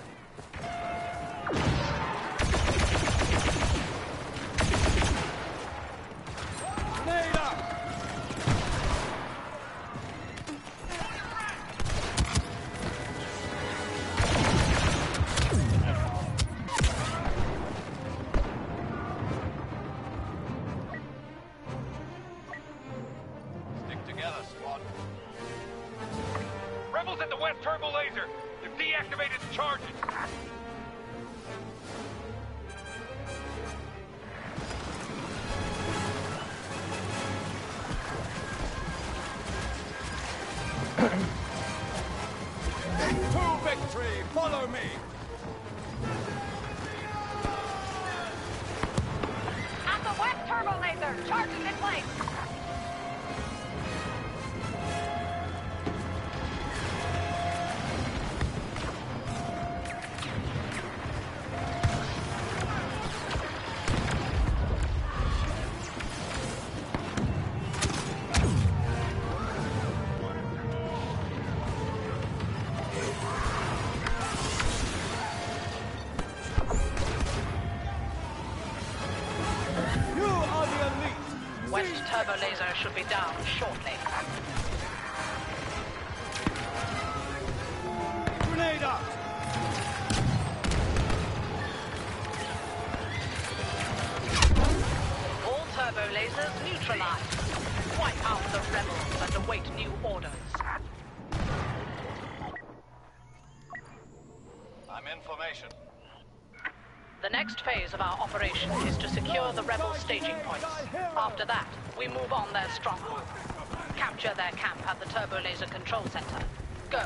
Stick together, squad. Rebels at the west turbo laser! They've deactivated the charges! To victory! Follow me! At the west turbo laser, charges in place. West turbo laser should be down shortly. Grenade out! I'm in formation. The next phase of our operation is to secure the rebel staging points. After that, we move on their stronghold. Capture their camp at the turbo laser control center. Go.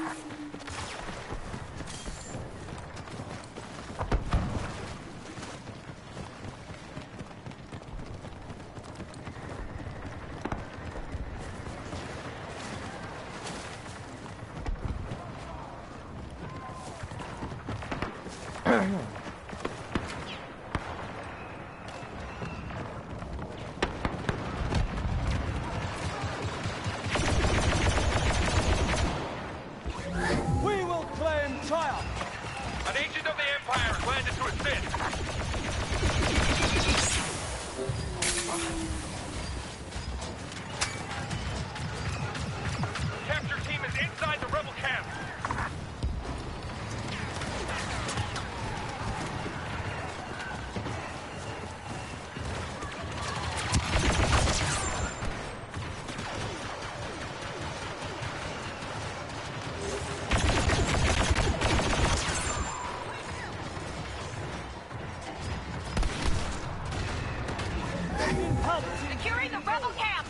Securing the rebel camp!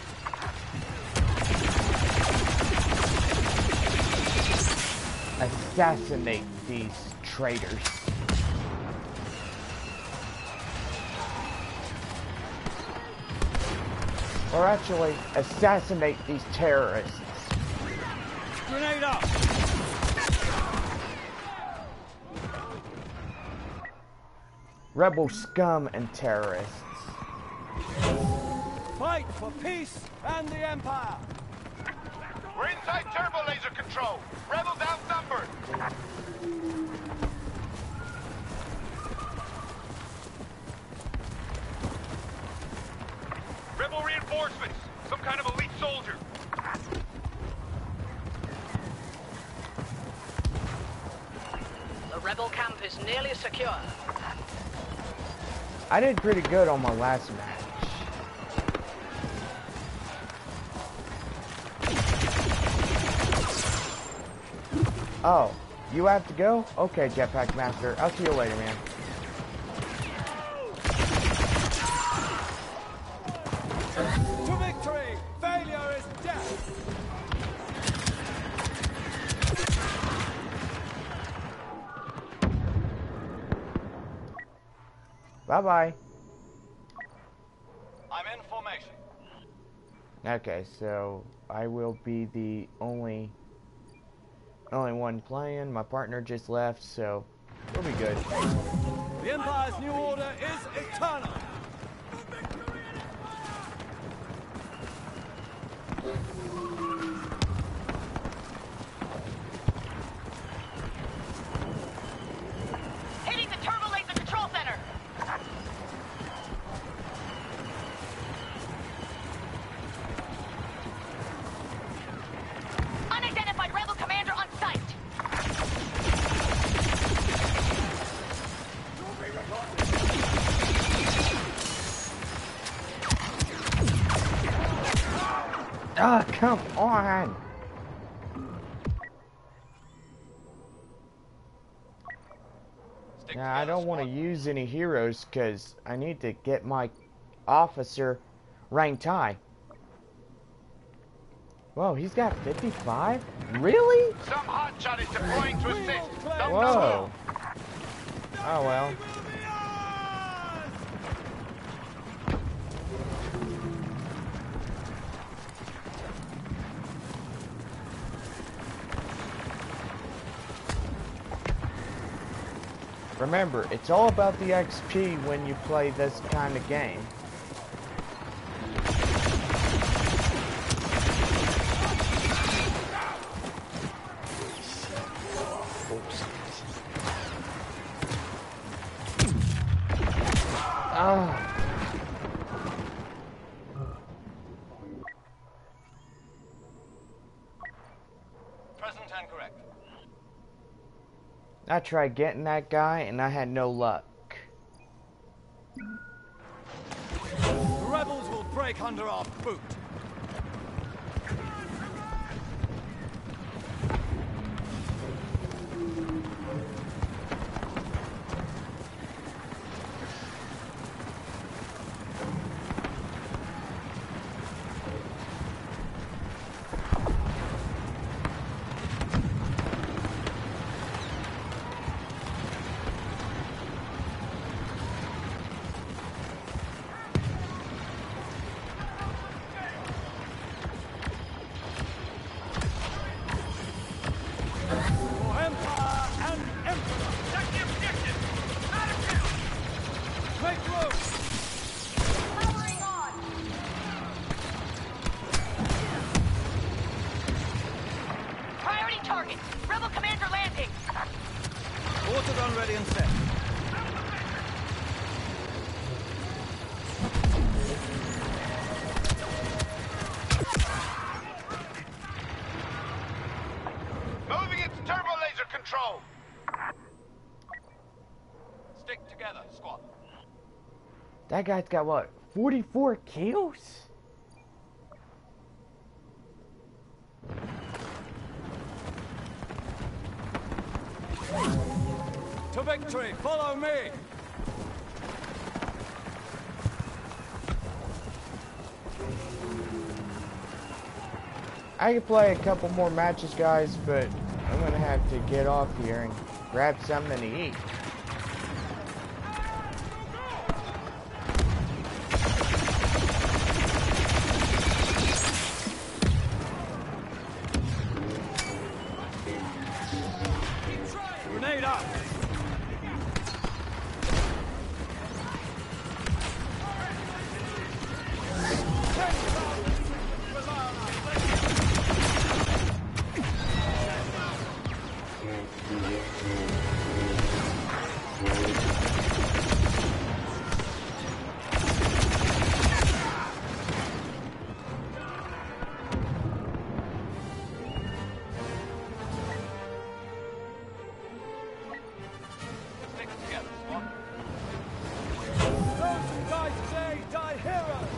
Assassinate these traitors. Or actually, assassinate these terrorists. Grenade up! Rebel scum and terrorists. Fight for peace and the Empire! We're inside turbo laser control. Rebels outnumbered. Rebel reinforcements. Some kind of elite soldier. The rebel camp is nearly secure. I did pretty good on my last match. Oh, you have to go? Okay, Jetpack Master. I'll see you later, man. To victory! Failure is death! Bye-bye. I'm in formation. Okay, so I will be the only only one playing. My partner just left, so we'll be good. The Empire's new order is eternal! Hitting the turbo laser control center! Unidentified rebel commander on site! Ah, come on! Stick Now, I together, don't want to squad. use any heroes because I need to get my officer rank high. Whoa, he's got fifty-five? Really? Some hotshot is deploying to assist. Don't Whoa. Oh well. Remember, it's all about the X P when you play this kind of game. Ah. Present and correct. I tried getting that guy and I had no luck. The rebels will break under our boot! target. Rebel commander landing. Water gun ready and set. Moving into turbo laser control. Stick together, squad. That guy's got what? forty-four kills? To victory, follow me! I could play a couple more matches, guys, but I'm gonna have to get off here and grab something to eat. Grenade up! Stick together, squad. Those who die today die heroes!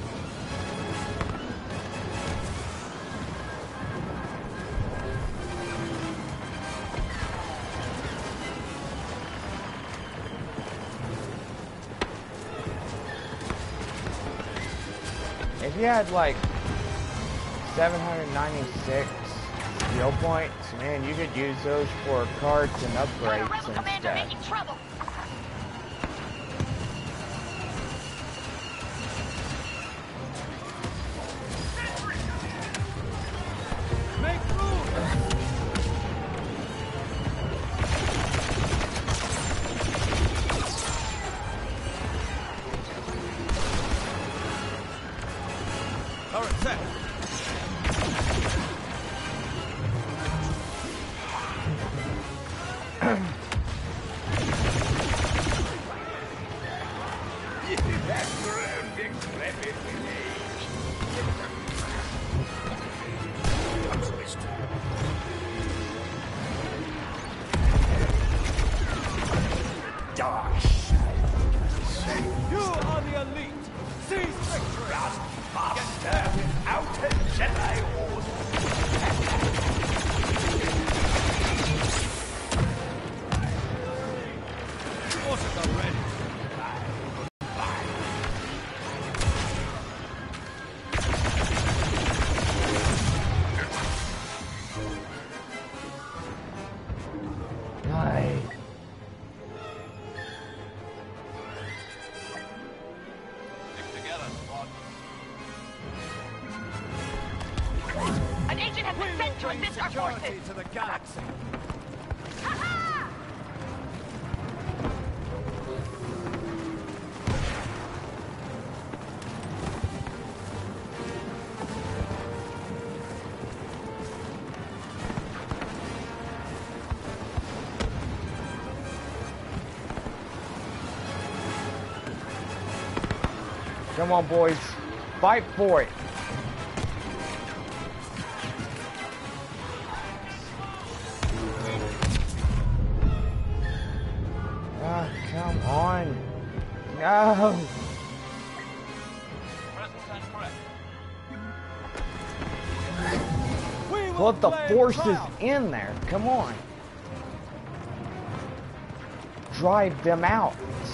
If you had like seven hundred ninety-six skill points, man, you could use those for cards and Got a upgrades rebel and commander stuff. making trouble. Make room! Turret set! You are the elite! Seize victory! Water gun ready! Nice. Stick together, squad. An agent has been sent to Bring assist our security forces. to the galaxy! Ha-ha! Come on, boys. Fight for it. Ah, come on. No. Present and correct. We will Put the claim forces triumph. in there. Come on. Drive them out.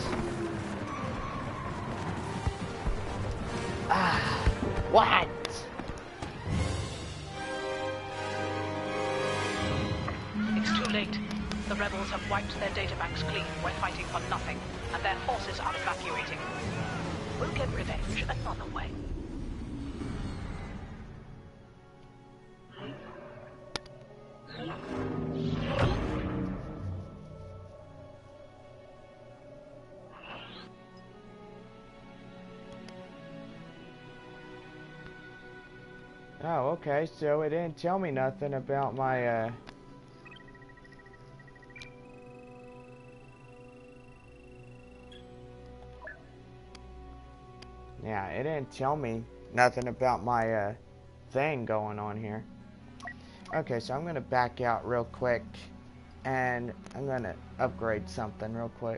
Ah, what? It's too late. The rebels have wiped their databanks clean. We're fighting for nothing, and their forces are evacuating. We'll get revenge another way. Oh, okay, so it didn't tell me nothing about my, uh, Yeah, it didn't tell me nothing about my uh, thing going on here. Okay, so I'm going to back out real quick, and I'm going to upgrade something real quick.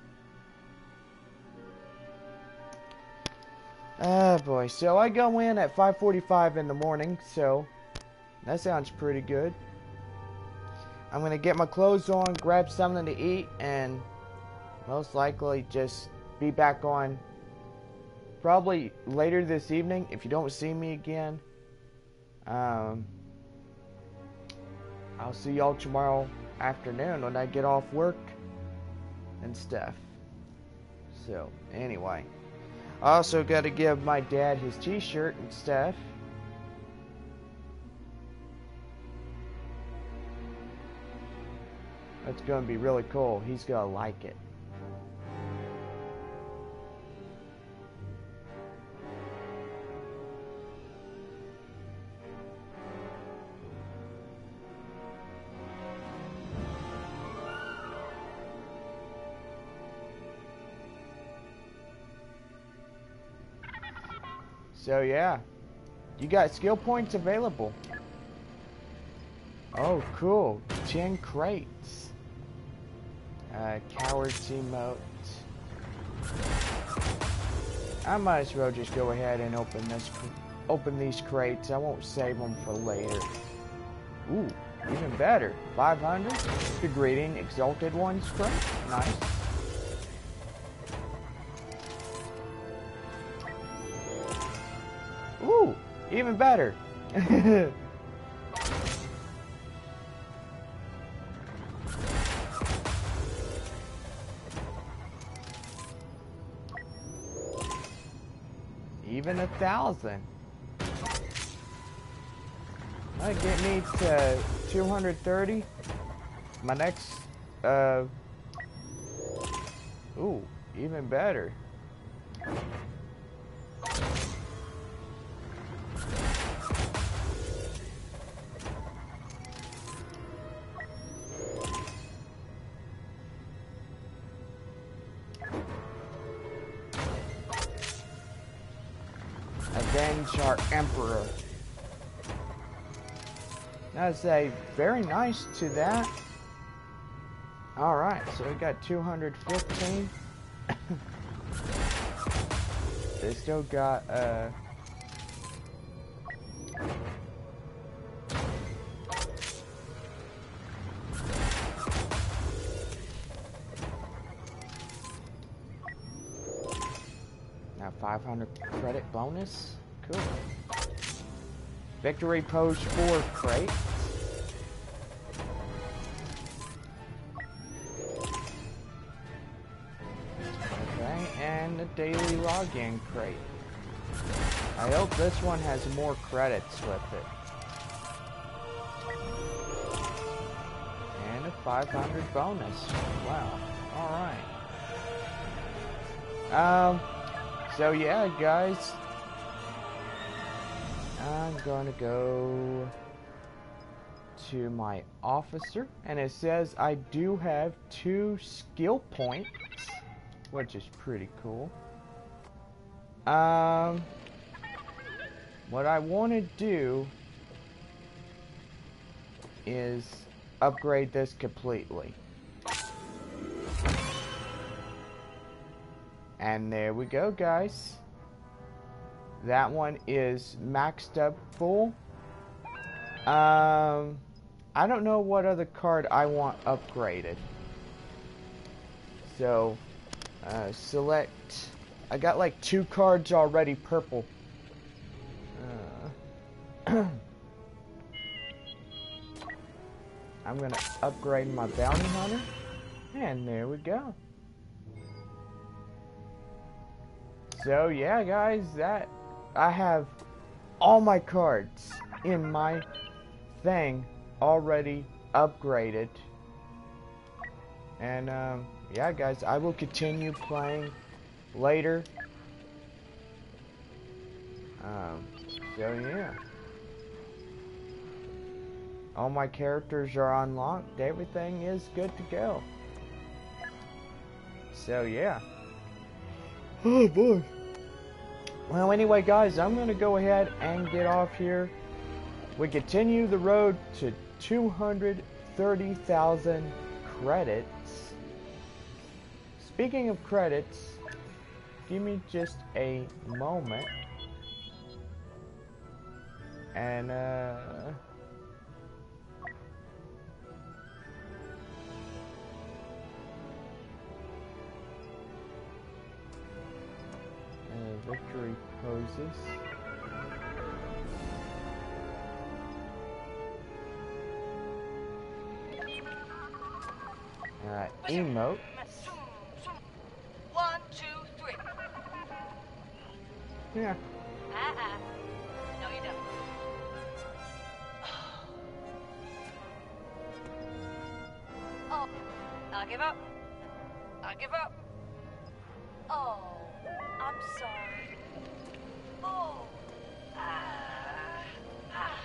Oh boy, so I go in at five forty-five in the morning, so that sounds pretty good. I'm going to get my clothes on, grab something to eat, and most likely just be back on probably later this evening if you don't see me again. Um, I'll see y'all tomorrow afternoon when I get off work and stuff. So, anyway. I also got to give my dad his t-shirt and stuff. That's going to be really cool. He's going to like it. So yeah, you got skill points available. Oh cool, ten crates. Uh, cowards emote. I might as well just go ahead and open this, open these crates. I won't save them for later. Ooh, even better, five hundred. The greeting exalted ones crate, nice. Ooh, even better. Even a thousand. That'll get me to two hundred thirty. My next, uh, ooh, even better. Avenge our Emperor. I'd say very nice to that. Alright, so we got two hundred fifteen. They still got, uh... now five hundred credit bonus. Cool. Victory Pose four crate. Okay, and the daily login crate. I hope this one has more credits with it. And a five hundred bonus. Wow. Alright. Um, so yeah, guys. I'm gonna go to my officer, and it says I do have two skill points, which is pretty cool. Um, what I want to do is upgrade this completely. And there we go, guys. That one is maxed up full. Um, I don't know what other card I want upgraded. So, uh, select. I got like two cards already purple. Uh, I'm gonna upgrade my bounty hunter. And there we go. So yeah, guys, that I have all my cards in my thing already upgraded. And um, yeah, guys, I will continue playing later. Um, so yeah, all my characters are unlocked. Everything is good to go. So yeah. Oh boy. Well, anyway, guys, I'm going to go ahead and get off here. We continue the road to two hundred thirty thousand credits. Speaking of credits, give me just a moment. And, uh... uh victory poses. Alright, emote. One, two, three. Yeah. Uh-uh. No, you don't. Oh, I'll give up. I'll give up. Oh, I'm sorry. Oh. Ah. Ah.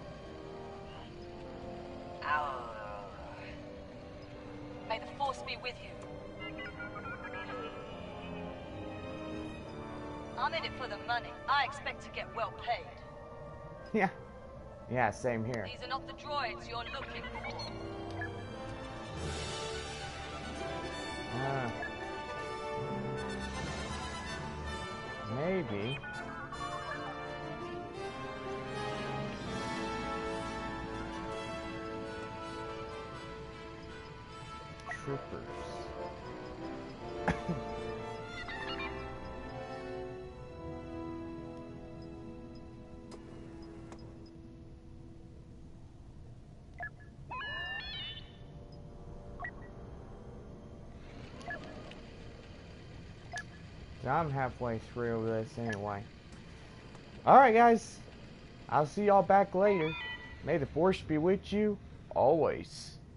Ow. May the force be with you. I'm in it for the money. I expect to get well paid. Yeah. Yeah, same here. These are not the droids you're looking for. Ah. Maybe. Troopers. I'm halfway through this anyway. Alright, guys. I'll see y'all back later. May the force be with you always.